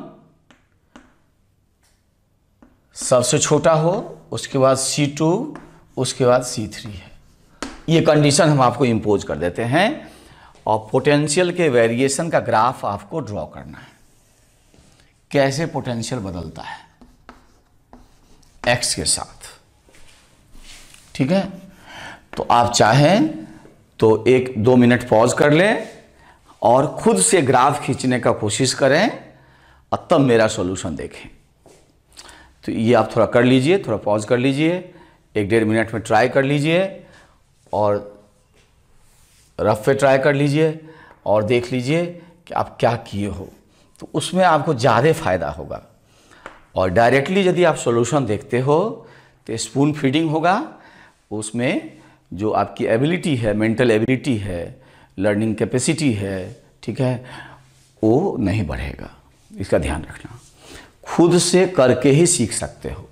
सबसे छोटा हो, उसके बाद C2, उसके बाद C3 है, ये कंडीशन हम आपको इंपोज कर देते हैं और पोटेंशियल के वेरिएशन का ग्राफ आपको ड्रॉ करना है। कैसे पोटेंशियल बदलता है x के साथ, ठीक है। तो आप चाहें तो 1-2 मिनट पॉज कर लें और खुद से ग्राफ खींचने का कोशिश करें और तब मेरा सॉल्यूशन देखें। तो ये आप थोड़ा कर लीजिए, थोड़ा पॉज कर लीजिए, 1-1.5 मिनट में ट्राई कर लीजिए और रफ पे ट्राई कर लीजिए और देख लीजिए कि आप क्या किए हो। तो उसमें आपको ज़्यादा फ़ायदा होगा। और डायरेक्टली यदि आप सॉल्यूशन देखते हो तो स्पून फीडिंग होगा, उसमें जो आपकी एबिलिटी है, मेंटल एबिलिटी है, लर्निंग कैपेसिटी है, ठीक है, वो नहीं बढ़ेगा। इसका ध्यान रखना। खुद से करके ही सीख सकते हो।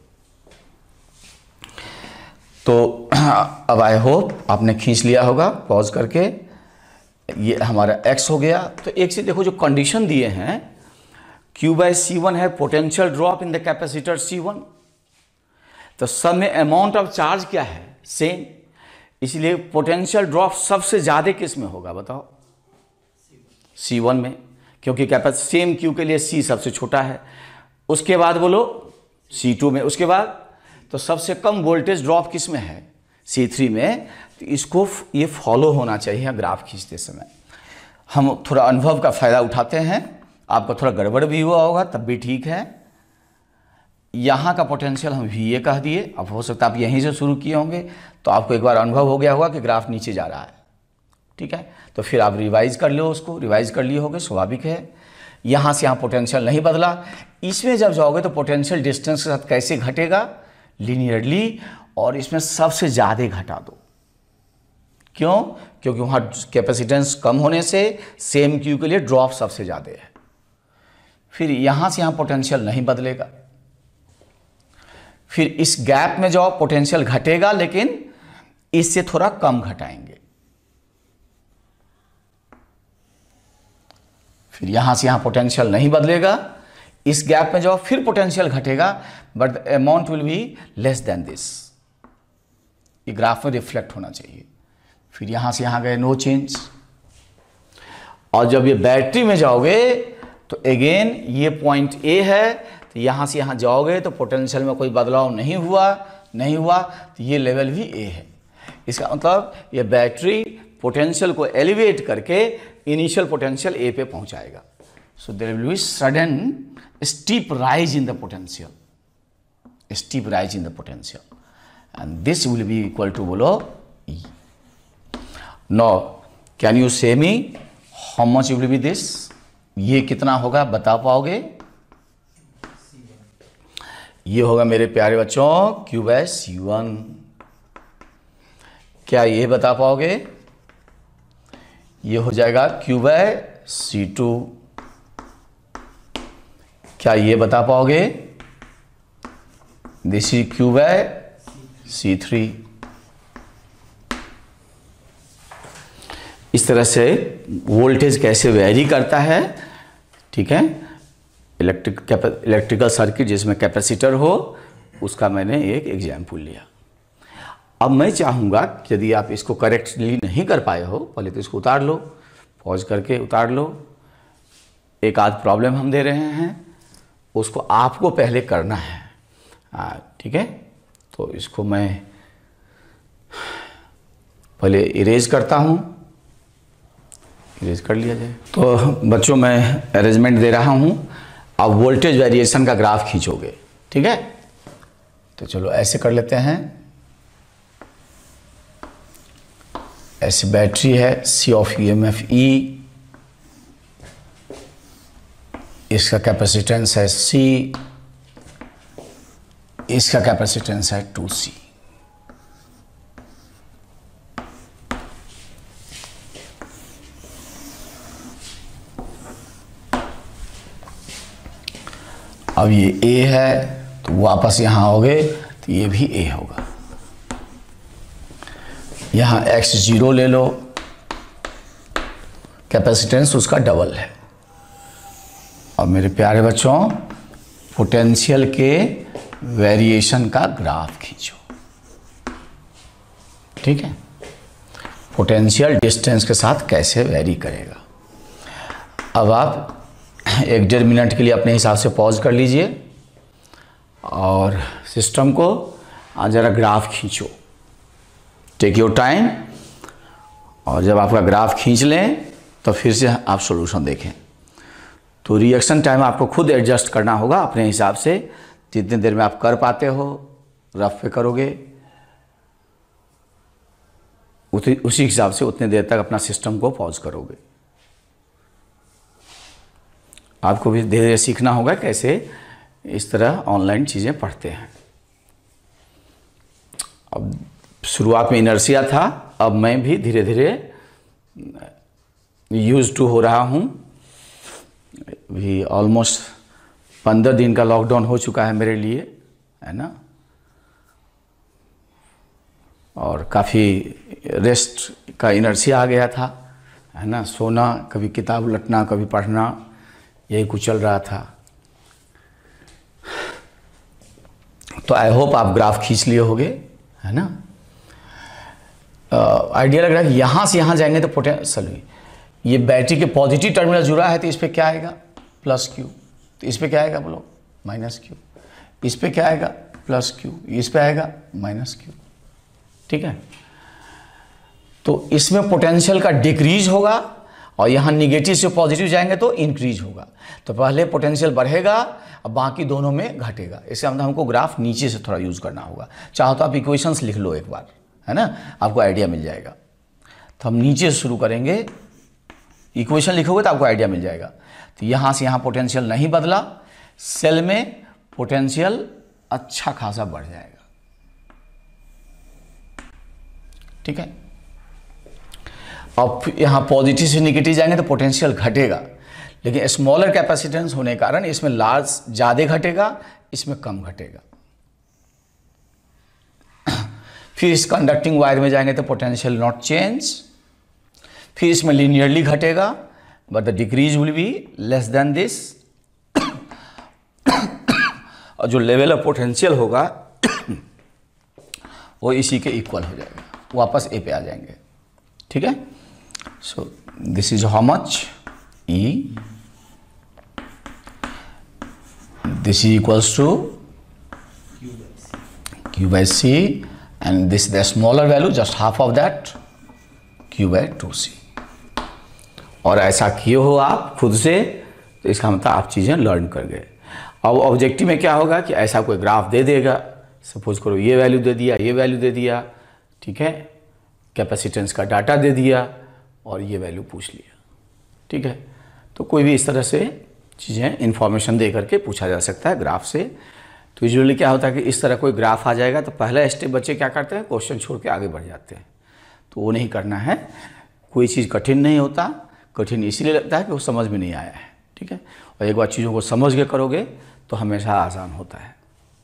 तो अब आई होप आपने खींच लिया होगा पॉज करके। ये हमारा x हो गया। तो एक से देखो जो कंडीशन दिए हैं, Q/C1 है potential drop in the capacitor C1। तो सब में अमाउंट ऑफ चार्ज क्या है, सेम, इसलिए पोटेंशियल ड्रॉप सबसे ज़्यादा किस में होगा बताओ, C1 में, क्योंकि कैपेसिटर सेम Q के लिए C सबसे छोटा है। उसके बाद बोलो C2 में, उसके बाद तो सबसे कम वोल्टेज ड्रॉप किस में है, C3 में। तो इसको ये फॉलो होना चाहिए ग्राफ खींचते समय। हम थोड़ा अनुभव का फ़ायदा उठाते हैं, आपका थोड़ा गड़बड़ भी हुआ होगा तब भी ठीक है। यहाँ का पोटेंशियल हम VA कह दिए। अब हो सकता है आप यहीं से शुरू किए होंगे तो आपको एक बार अनुभव हो गया होगा कि ग्राफ नीचे जा रहा है, ठीक है। तो फिर आप रिवाइज कर लो, उसको रिवाइज कर लिए होगे, स्वाभाविक है। यहाँ से यहाँ पोटेंशियल नहीं बदला। इसमें जब जाओगे तो पोटेंशियल डिस्टेंस के साथ कैसे घटेगा, लीनियरली, और इसमें सबसे ज़्यादा घटा दो। क्यों? क्योंकि वहाँ कैपेसिटेंस कम होने से सेम Q के लिए ड्रॉप सबसे ज़्यादा है। फिर यहाँ से यहाँ पोटेंशियल नहीं बदलेगा। फिर इस गैप में जाओ, पोटेंशियल घटेगा लेकिन इससे थोड़ा कम घटाएंगे। फिर यहाँ से यहाँ पोटेंशियल नहीं बदलेगा, इस गैप में जाओ, फिर पोटेंशियल घटेगा but the amount will be less than this. ये ग्राफ में रिफ्लेक्ट होना चाहिए। फिर यहाँ से यहाँ गए, नो चेंज। और जब ये बैटरी में जाओगे तो अगेन ये पॉइंट A है, तो यहाँ से यहाँ जाओगे तो पोटेंशियल में कोई बदलाव नहीं हुआ, तो ये लेवल भी A है। इसका मतलब ये बैटरी पोटेंशियल को एलिवेट करके इनिशियल पोटेंशियल A पे पहुँचाएगा। So there will be sudden steep rise in the potential, steep rise in the potential, and this will be equal to below E. Now can you say me how much will be this? ये कितना होगा बता पाओगे? ये होगा मेरे प्यारे बच्चों Q/C1। क्या ये बता पाओगे? ये हो जाएगा Q/C2। क्या ये बता पाओगे? This is Q/C3। इस तरह से वोल्टेज कैसे वेरी करता है ठीक है। इलेक्ट्रिकल सर्किट जिसमें कैपेसिटर हो, उसका मैंने एक एग्जाम्पल लिया। अब मैं चाहूँगा कि यदि आप इसको करेक्टली नहीं कर पाए हो, पहले तो इसको उतार लो, पॉज करके उतार लो। एक आध प्रॉब्लम हम दे रहे हैं, उसको आपको पहले करना है, ठीक है। तो इसको मैं पहले इरेज करता हूँ, इरेज कर लिया जाए। तो बच्चों मैं अरेंजमेंट दे रहा हूँ, अब वोल्टेज वेरिएशन का ग्राफ खींचोगे, ठीक है। तो चलो ऐसे कर लेते हैं। ऐसी बैटरी है, सी ऑफ ईएमएफ ई, इसका कैपेसिटेंस है सी, इसका कैपेसिटेंस है 2C। अब ये A है, तो वापस यहाँ आओगे तो ये भी A होगा। यहाँ X0 ले लो, कैपेसिटेंस उसका डबल है। अब मेरे प्यारे बच्चों, पोटेंशियल के वेरिएशन का ग्राफ खींचो, ठीक है। पोटेंशियल डिस्टेंस के साथ कैसे वेरी करेगा। अब आप 1-1.5 मिनट के लिए अपने हिसाब से पॉज कर लीजिए और सिस्टम को ज़रा ग्राफ खींचो। टेक योर टाइम, और जब आपका ग्राफ खींच लें तो फिर से आप सॉल्यूशन देखें। तो रिएक्शन टाइम आपको खुद एडजस्ट करना होगा अपने हिसाब से, जितनी देर में आप कर पाते हो रफ पे करोगे, उसी हिसाब से उतनी देर तक अपना सिस्टम को पॉज करोगे। आपको भी धीरे धीरे सीखना होगा कैसे इस तरह ऑनलाइन चीज़ें पढ़ते हैं। अब शुरुआत में इनर्शिया था, अब मैं भी धीरे धीरे यूज्ड टू हो रहा हूँ। भी ऑलमोस्ट 15 दिन का लॉकडाउन हो चुका है मेरे लिए, है ना। और काफ़ी रेस्ट का इनर्शिया आ गया था, है ना। सोना, कभी किताब उलटना, कभी पढ़ना, यही कुछ चल रहा था। तो आई होप आप ग्राफ खींच लिए होंगे, है ना। आइडिया लग रहा है कि यहाँ से यहाँ जाएंगे तो पोटेंशियल, ये बैटरी के पॉजिटिव टर्मिनल जुड़ा है तो इस पर क्या आएगा, प्लस क्यू। तो इस पर क्या आएगा बोलो, माइनस क्यू। इस पर क्या आएगा, प्लस क्यू। इस पर आएगा माइनस क्यू, ठीक है। तो इसमें पोटेंशियल का डिक्रीज होगा और यहाँ निगेटिव से पॉजिटिव जाएंगे तो इंक्रीज होगा। तो पहले पोटेंशियल बढ़ेगा और बाकी दोनों में घटेगा। इससे मतलब हमको ग्राफ नीचे से थोड़ा यूज़ करना होगा। चाहो तो आप इक्वेशंस लिख लो एक बार, है ना, आपको आइडिया मिल जाएगा। तो हम नीचे से शुरू करेंगे, इक्वेशन लिखोगे तो आपको आइडिया मिल जाएगा। तो यहाँ से यहाँ पोटेंशियल नहीं बदला, सेल में पोटेंशियल अच्छा खासा बढ़ जाएगा, ठीक है। अब यहाँ पॉजिटिव से निगेटिव जाएंगे तो पोटेंशियल घटेगा, लेकिन स्मॉलर कैपेसिटेंस होने के कारण इसमें लार्ज ज़्यादा घटेगा, इसमें कम घटेगा। फिर इस कंडक्टिंग वायर में जाएंगे तो पोटेंशियल नॉट चेंज। फिर इसमें लीनियरली घटेगा, but the decrease will be less than this. और जो लेवल ऑफ पोटेंशियल होगा वो इसी के इक्वल हो जाएगा, वापस ए पे आ जाएंगे, ठीक है। So this is how much E, this is equals to Q by C, and this is the smaller value, just half of that, Q by 2C। और ऐसा किए हो आप खुद से तो इसका मतलब आप चीज़ें लर्न कर गए। अब ऑब्जेक्टिव में क्या होगा कि ऐसा कोई ग्राफ दे देगा, सपोज करो ये वैल्यू दे दिया, ये वैल्यू दे दिया, ठीक है, कैपेसिटेंस का डाटा दे दिया और ये वैल्यू पूछ लिया, ठीक है। तो कोई भी इस तरह से चीज़ें इन्फॉर्मेशन दे करके पूछा जा सकता है ग्राफ से। तो यूजुअली क्या होता है कि इस तरह कोई ग्राफ आ जाएगा तो पहला स्टेप बच्चे क्या करते हैं, क्वेश्चन छोड़ के आगे बढ़ जाते हैं। तो वो नहीं करना है। कोई चीज़ कठिन नहीं होता, कठिन इसीलिए लगता है कि वो समझ में नहीं आया है, ठीक है। और एक बार चीज़ों को समझ के करोगे तो हमेशा आसान होता है।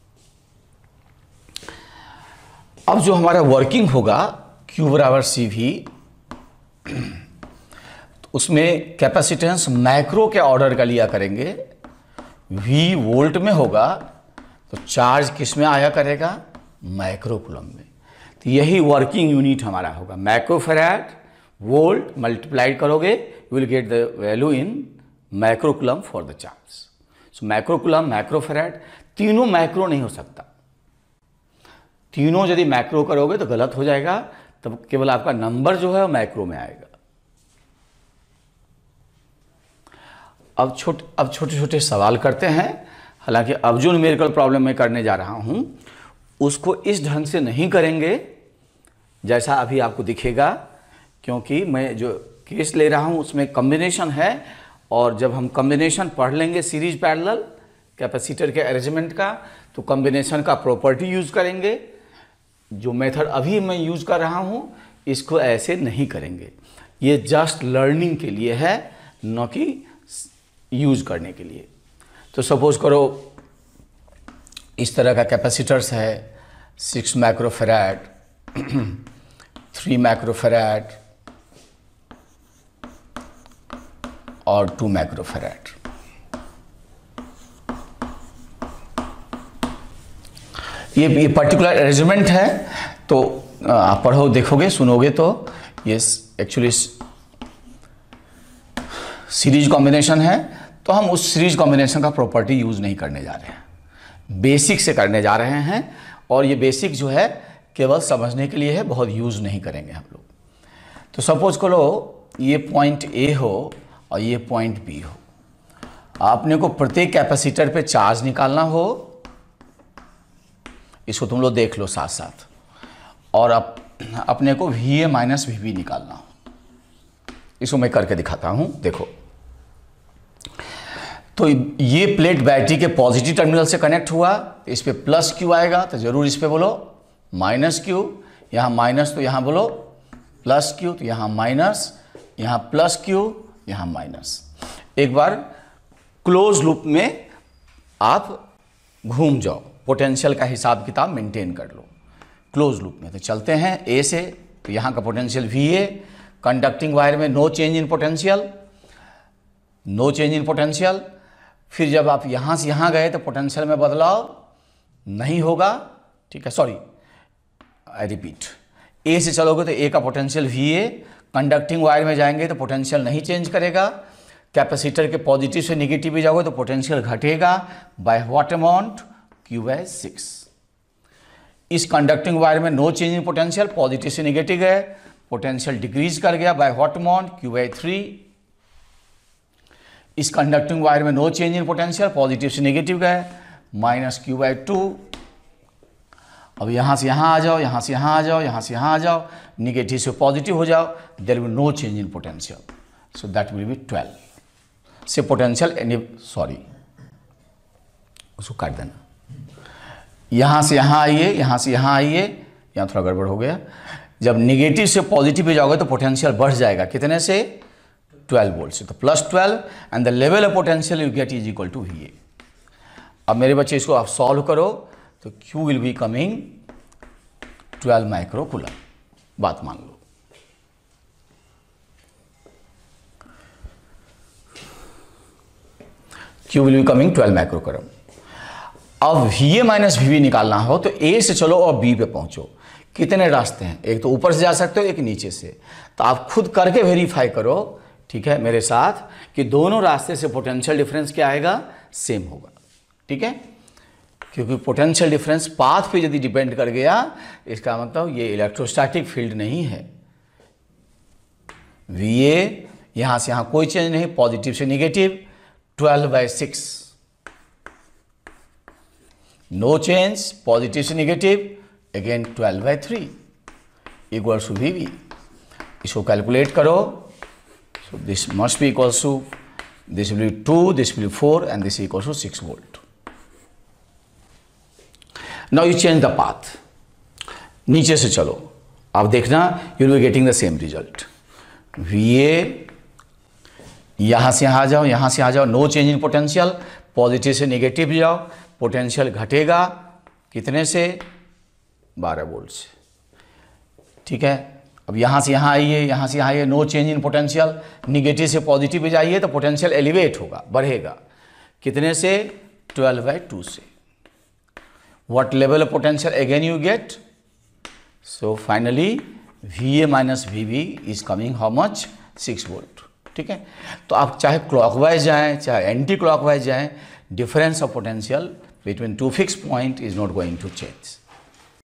अब जो हमारा वर्किंग होगा Q बराबर CV, तो उसमें कैपेसिटेंस मैक्रो के ऑर्डर का लिया करेंगे, V वोल्ट में होगा तो चार्ज किस में आया करेगा, माइक्रो कूलम में। तो यही वर्किंग यूनिट हमारा होगा, माइक्रोफैराड वोल्ट मल्टीप्लाइड करोगे you will get the value in micro coulomb for the charge. So micro coulomb, microfarad, तीनों माइक्रो नहीं हो सकता, तीनों यदि मैक्रो करोगे तो गलत हो जाएगा, तब केवल आपका नंबर जो है वो मैक्रो में आएगा। अब छोटे छोटे सवाल करते हैं। हालांकि अब जो न्यूमेरिकल प्रॉब्लम मैं करने जा रहा हूं उसको इस ढंग से नहीं करेंगे जैसा अभी आपको दिखेगा, क्योंकि मैं जो केस ले रहा हूं उसमें कॉम्बिनेशन है, और जब हम कॉम्बिनेशन पढ़ लेंगे सीरीज पैरेलल कैपेसिटर के अरेंजमेंट का, तो कॉम्बिनेशन का प्रॉपर्टी यूज करेंगे। जो मेथड अभी मैं यूज कर रहा हूं इसको ऐसे नहीं करेंगे, ये जस्ट लर्निंग के लिए है, न कि यूज करने के लिए। तो सपोज करो इस तरह का कैपेसिटर्स है, 6 माइक्रोफैराड 3 माइक्रोफैराड और 2 माइक्रोफैराड। ये पर्टिकुलर अरेंजमेंट है, तो आप पढ़ो देखोगे सुनोगे तो ये एक्चुअली सीरीज कॉम्बिनेशन है, तो हम उस सीरीज कॉम्बिनेशन का प्रॉपर्टी यूज नहीं करने जा रहे हैं, बेसिक से करने जा रहे हैं। और ये बेसिक जो है केवल समझने के लिए है, बहुत यूज नहीं करेंगे हम लोग। तो सपोज करो ये पॉइंट ए हो और ये पॉइंट बी हो, आपने को प्रत्येक कैपेसिटर पे चार्ज निकालना हो, इसको तुम लोग देख लो साथ साथ, और अपने को VA माइनस VB निकालना हो। इसको मैं करके दिखाता हूं, देखो। तो ये प्लेट बैटरी के पॉजिटिव टर्मिनल से कनेक्ट हुआ, इस पे प्लस Q आएगा, तो जरूर इस पे बोलो माइनस Q, यहाँ माइनस तो यहाँ बोलो प्लस Q, तो यहाँ माइनस, यहाँ प्लस Q, यहाँ माइनस। एक बार क्लोज लूप में आप घूम जाओ, पोटेंशियल का हिसाब किताब मेंटेन कर लो क्लोज लूप में। तो चलते हैं ए से, तो यहाँ का पोटेंशियल VA, कंडक्टिंग वायर में no change in potential, no change in potential. फिर जब आप यहाँ से यहाँ गए तो पोटेंशियल में बदलाव नहीं होगा, ठीक है, सॉरी आई रिपीट, ए से चलोगे तो ए का पोटेंशियल VA, कंडक्टिंग वायर में जाएंगे तो पोटेंशियल नहीं चेंज करेगा, कैपेसिटर के पॉजिटिव से निगेटिव में जाओगे तो पोटेंशियल घटेगा बाय व्हाट अमाउंट, Q/6। इस कंडक्टिंग वायर में no change in potential, positive से निगेटिव है, पोटेंशियल डिक्रीज कर गया बाय व्हाट अमाउंट, Q/3। इस कंडक्टिंग वायर में no change in potential, positive से निगेटिव गए, माइनस Q/2। अब यहाँ से यहाँ आ जाओ, यहाँ से यहाँ आ जाओ, यहाँ से यहाँ आ जाओ, निगेटिव से पॉजिटिव हो जाओ, there will no change in potential, so that will be 12 से पोटेंशियल, सॉरी उसको काट देना, यहाँ से यहाँ आइए, यहाँ से यहाँ आइए, यहाँ थोड़ा गड़बड़ हो गया। जब निगेटिव से पॉजिटिव पे जाओगे तो पोटेंशियल बढ़ जाएगा, कितने से, 12 वोल्ट से, तो +12, and the level of potential you get is equal to VA। अब मेरे बच्चे इसको आप सॉल्व करो तो Q will be coming 12 micro coulomb, बात मान लो। Q will be coming 12 micro coulomb. अब VA माइनस VB निकालना हो तो A से चलो और B पे पहुंचो। कितने रास्ते हैं, एक तो ऊपर से जा सकते हो, एक नीचे से, तो आप खुद करके वेरीफाई करो, ठीक है, मेरे साथ, कि दोनों रास्ते से पोटेंशियल डिफरेंस क्या आएगा, सेम होगा, ठीक है। क्योंकि पोटेंशियल डिफरेंस पाथ पे यदि डिपेंड कर गया, इसका मतलब ये इलेक्ट्रोस्टैटिक फील्ड नहीं है। VA यहाँ से यहाँ कोई चेंज नहीं, पॉजिटिव से निगेटिव, 12/6, नो चेंज, पॉजिटिव से negative, again 12/3 equals to VB। इसको कैलकुलेट करो, so this must be equals to, this will be 2, this will be 4, and this equals to 6 volt. Now you change the path, नीचे से चलो, आप देखना you will be getting the same result. VA यहाँ से यहाँ आ जाओ, यहाँ से आ जाओ, no change in potential, positive से निगेटिव जाओ, पोटेंशियल घटेगा कितने से, 12 वोल्ट से, ठीक है। अब यहाँ से यहाँ आइए, यहाँ से यहाँ आइए, no change in potential, negative से पॉजिटिव पे जाइए तो पोटेंशियल एलिवेट होगा, बढ़ेगा। कितने से? 12/2 से। What level of potential again you get? So finally VA minus VB is coming how much? 6 volt. ठीक है, तो आप चाहे क्लॉकवाइज जाएँ चाहे एंटी क्लॉकवाइज जाएँ, difference of potential between two fix point is not going to change.